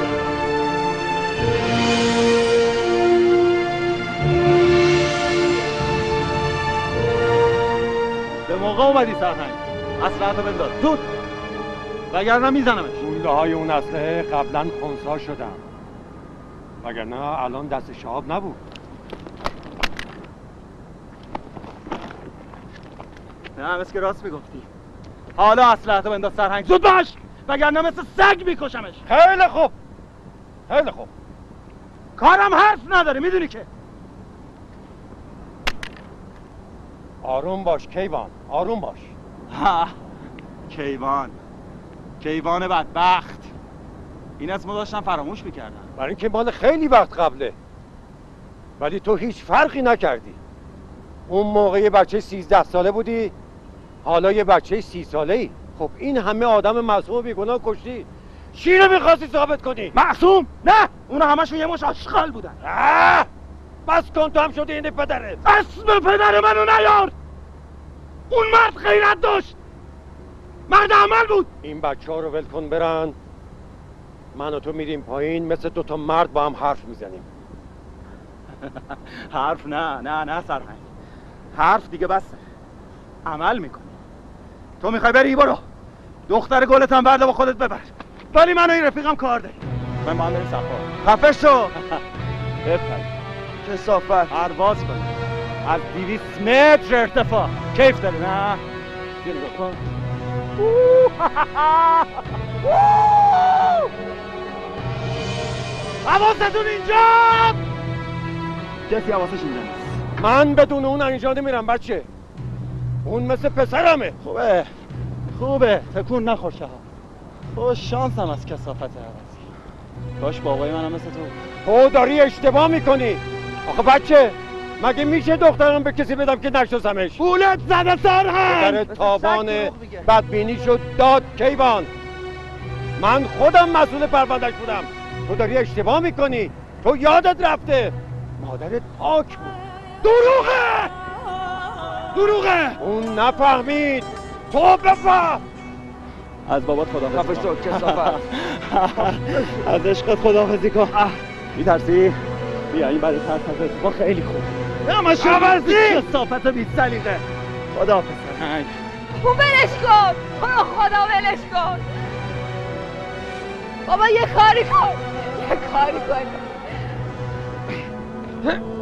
به موقع اومدی سرهنگ. اسلحه‌تو بنداز زود وگرنه میزنمش. گوله های اون اسلحه قبلا خنثی شدن، وگرنه الان دست شهاب نبود. نه مثل که راست میگفتی. حالا اسلحه‌تو بنداز سرهنگ زود باش وگرنه مثل سگ میکشمش. خیلی خوب. کارم حرف نداره میدونی که. آروم باش کیوان، آروم باش. ها کیوان بدبخت. این اسمو داشتم فراموش میکردم. برای اینکه مال خیلی وقت قبله، ولی تو هیچ فرقی نکردی. اون موقع یه بچه 13 ساله بودی، حالا یه بچه 30 ساله ای. خب این همه آدم معصوم و بیگناه کشتی، چی رو میخواستی ثابت کنی؟ معصوم؟ نه، اونا همشون یه مش آشغال بودن. بس کن، تو هم شده این پدرت. اسم پدر منو نیار. اون مرد غیرت داشت، مرد عمل بود. این بچه ها رو ول کن برن، من و تو میریم پایین مثل دوتا مرد با هم حرف میزنیم. حرف نه سرهنگ، حرف دیگه بسه، عمل میکنی. تو میخوای بری برو، دختر گلت هم برده با خودت ببر، ولی من و این رفیقم کار داریم. من با هم بریم صفا. خفه شو. بپر کثافت پرواز کنی از 200 متر ارتفاع. کیف داره نه؟ بیا نگاه کن. حواستون اینجا، کسی حواسش اینجا نیست. من بدون اون اینجا نمیرم بچه، اون مثل پسرمه. خوبه تکون نخور شهاب. خوش شانسم از کثافت عوضی. کاش بابای منم مثل تو داری اشتباه میکنی. آخه بچه مگه میشه دخترم به کسی بدم که نشناسمش؟ پولت زده سرهنگ. پدر تابان بدبینی شد داد کیوان. من خودم مسئول پروندهش بودم. تو داری اشتباه میکنی. تو یادت رفته مادرت پاک بود. دروغه. اون نفهمید، تو بفهم. از بابات خداحافظی خفه شو کثافت. از عشقت خداحافظی کن. میترسی؟ بیا این برای ترس از اتفاق خیلی خوب. اما شوازی کثافت بی سلیقه. خداحافظ سرهنگ. تو ولش کن، تو رو خدا ولش کن. بابا یه کاری کن.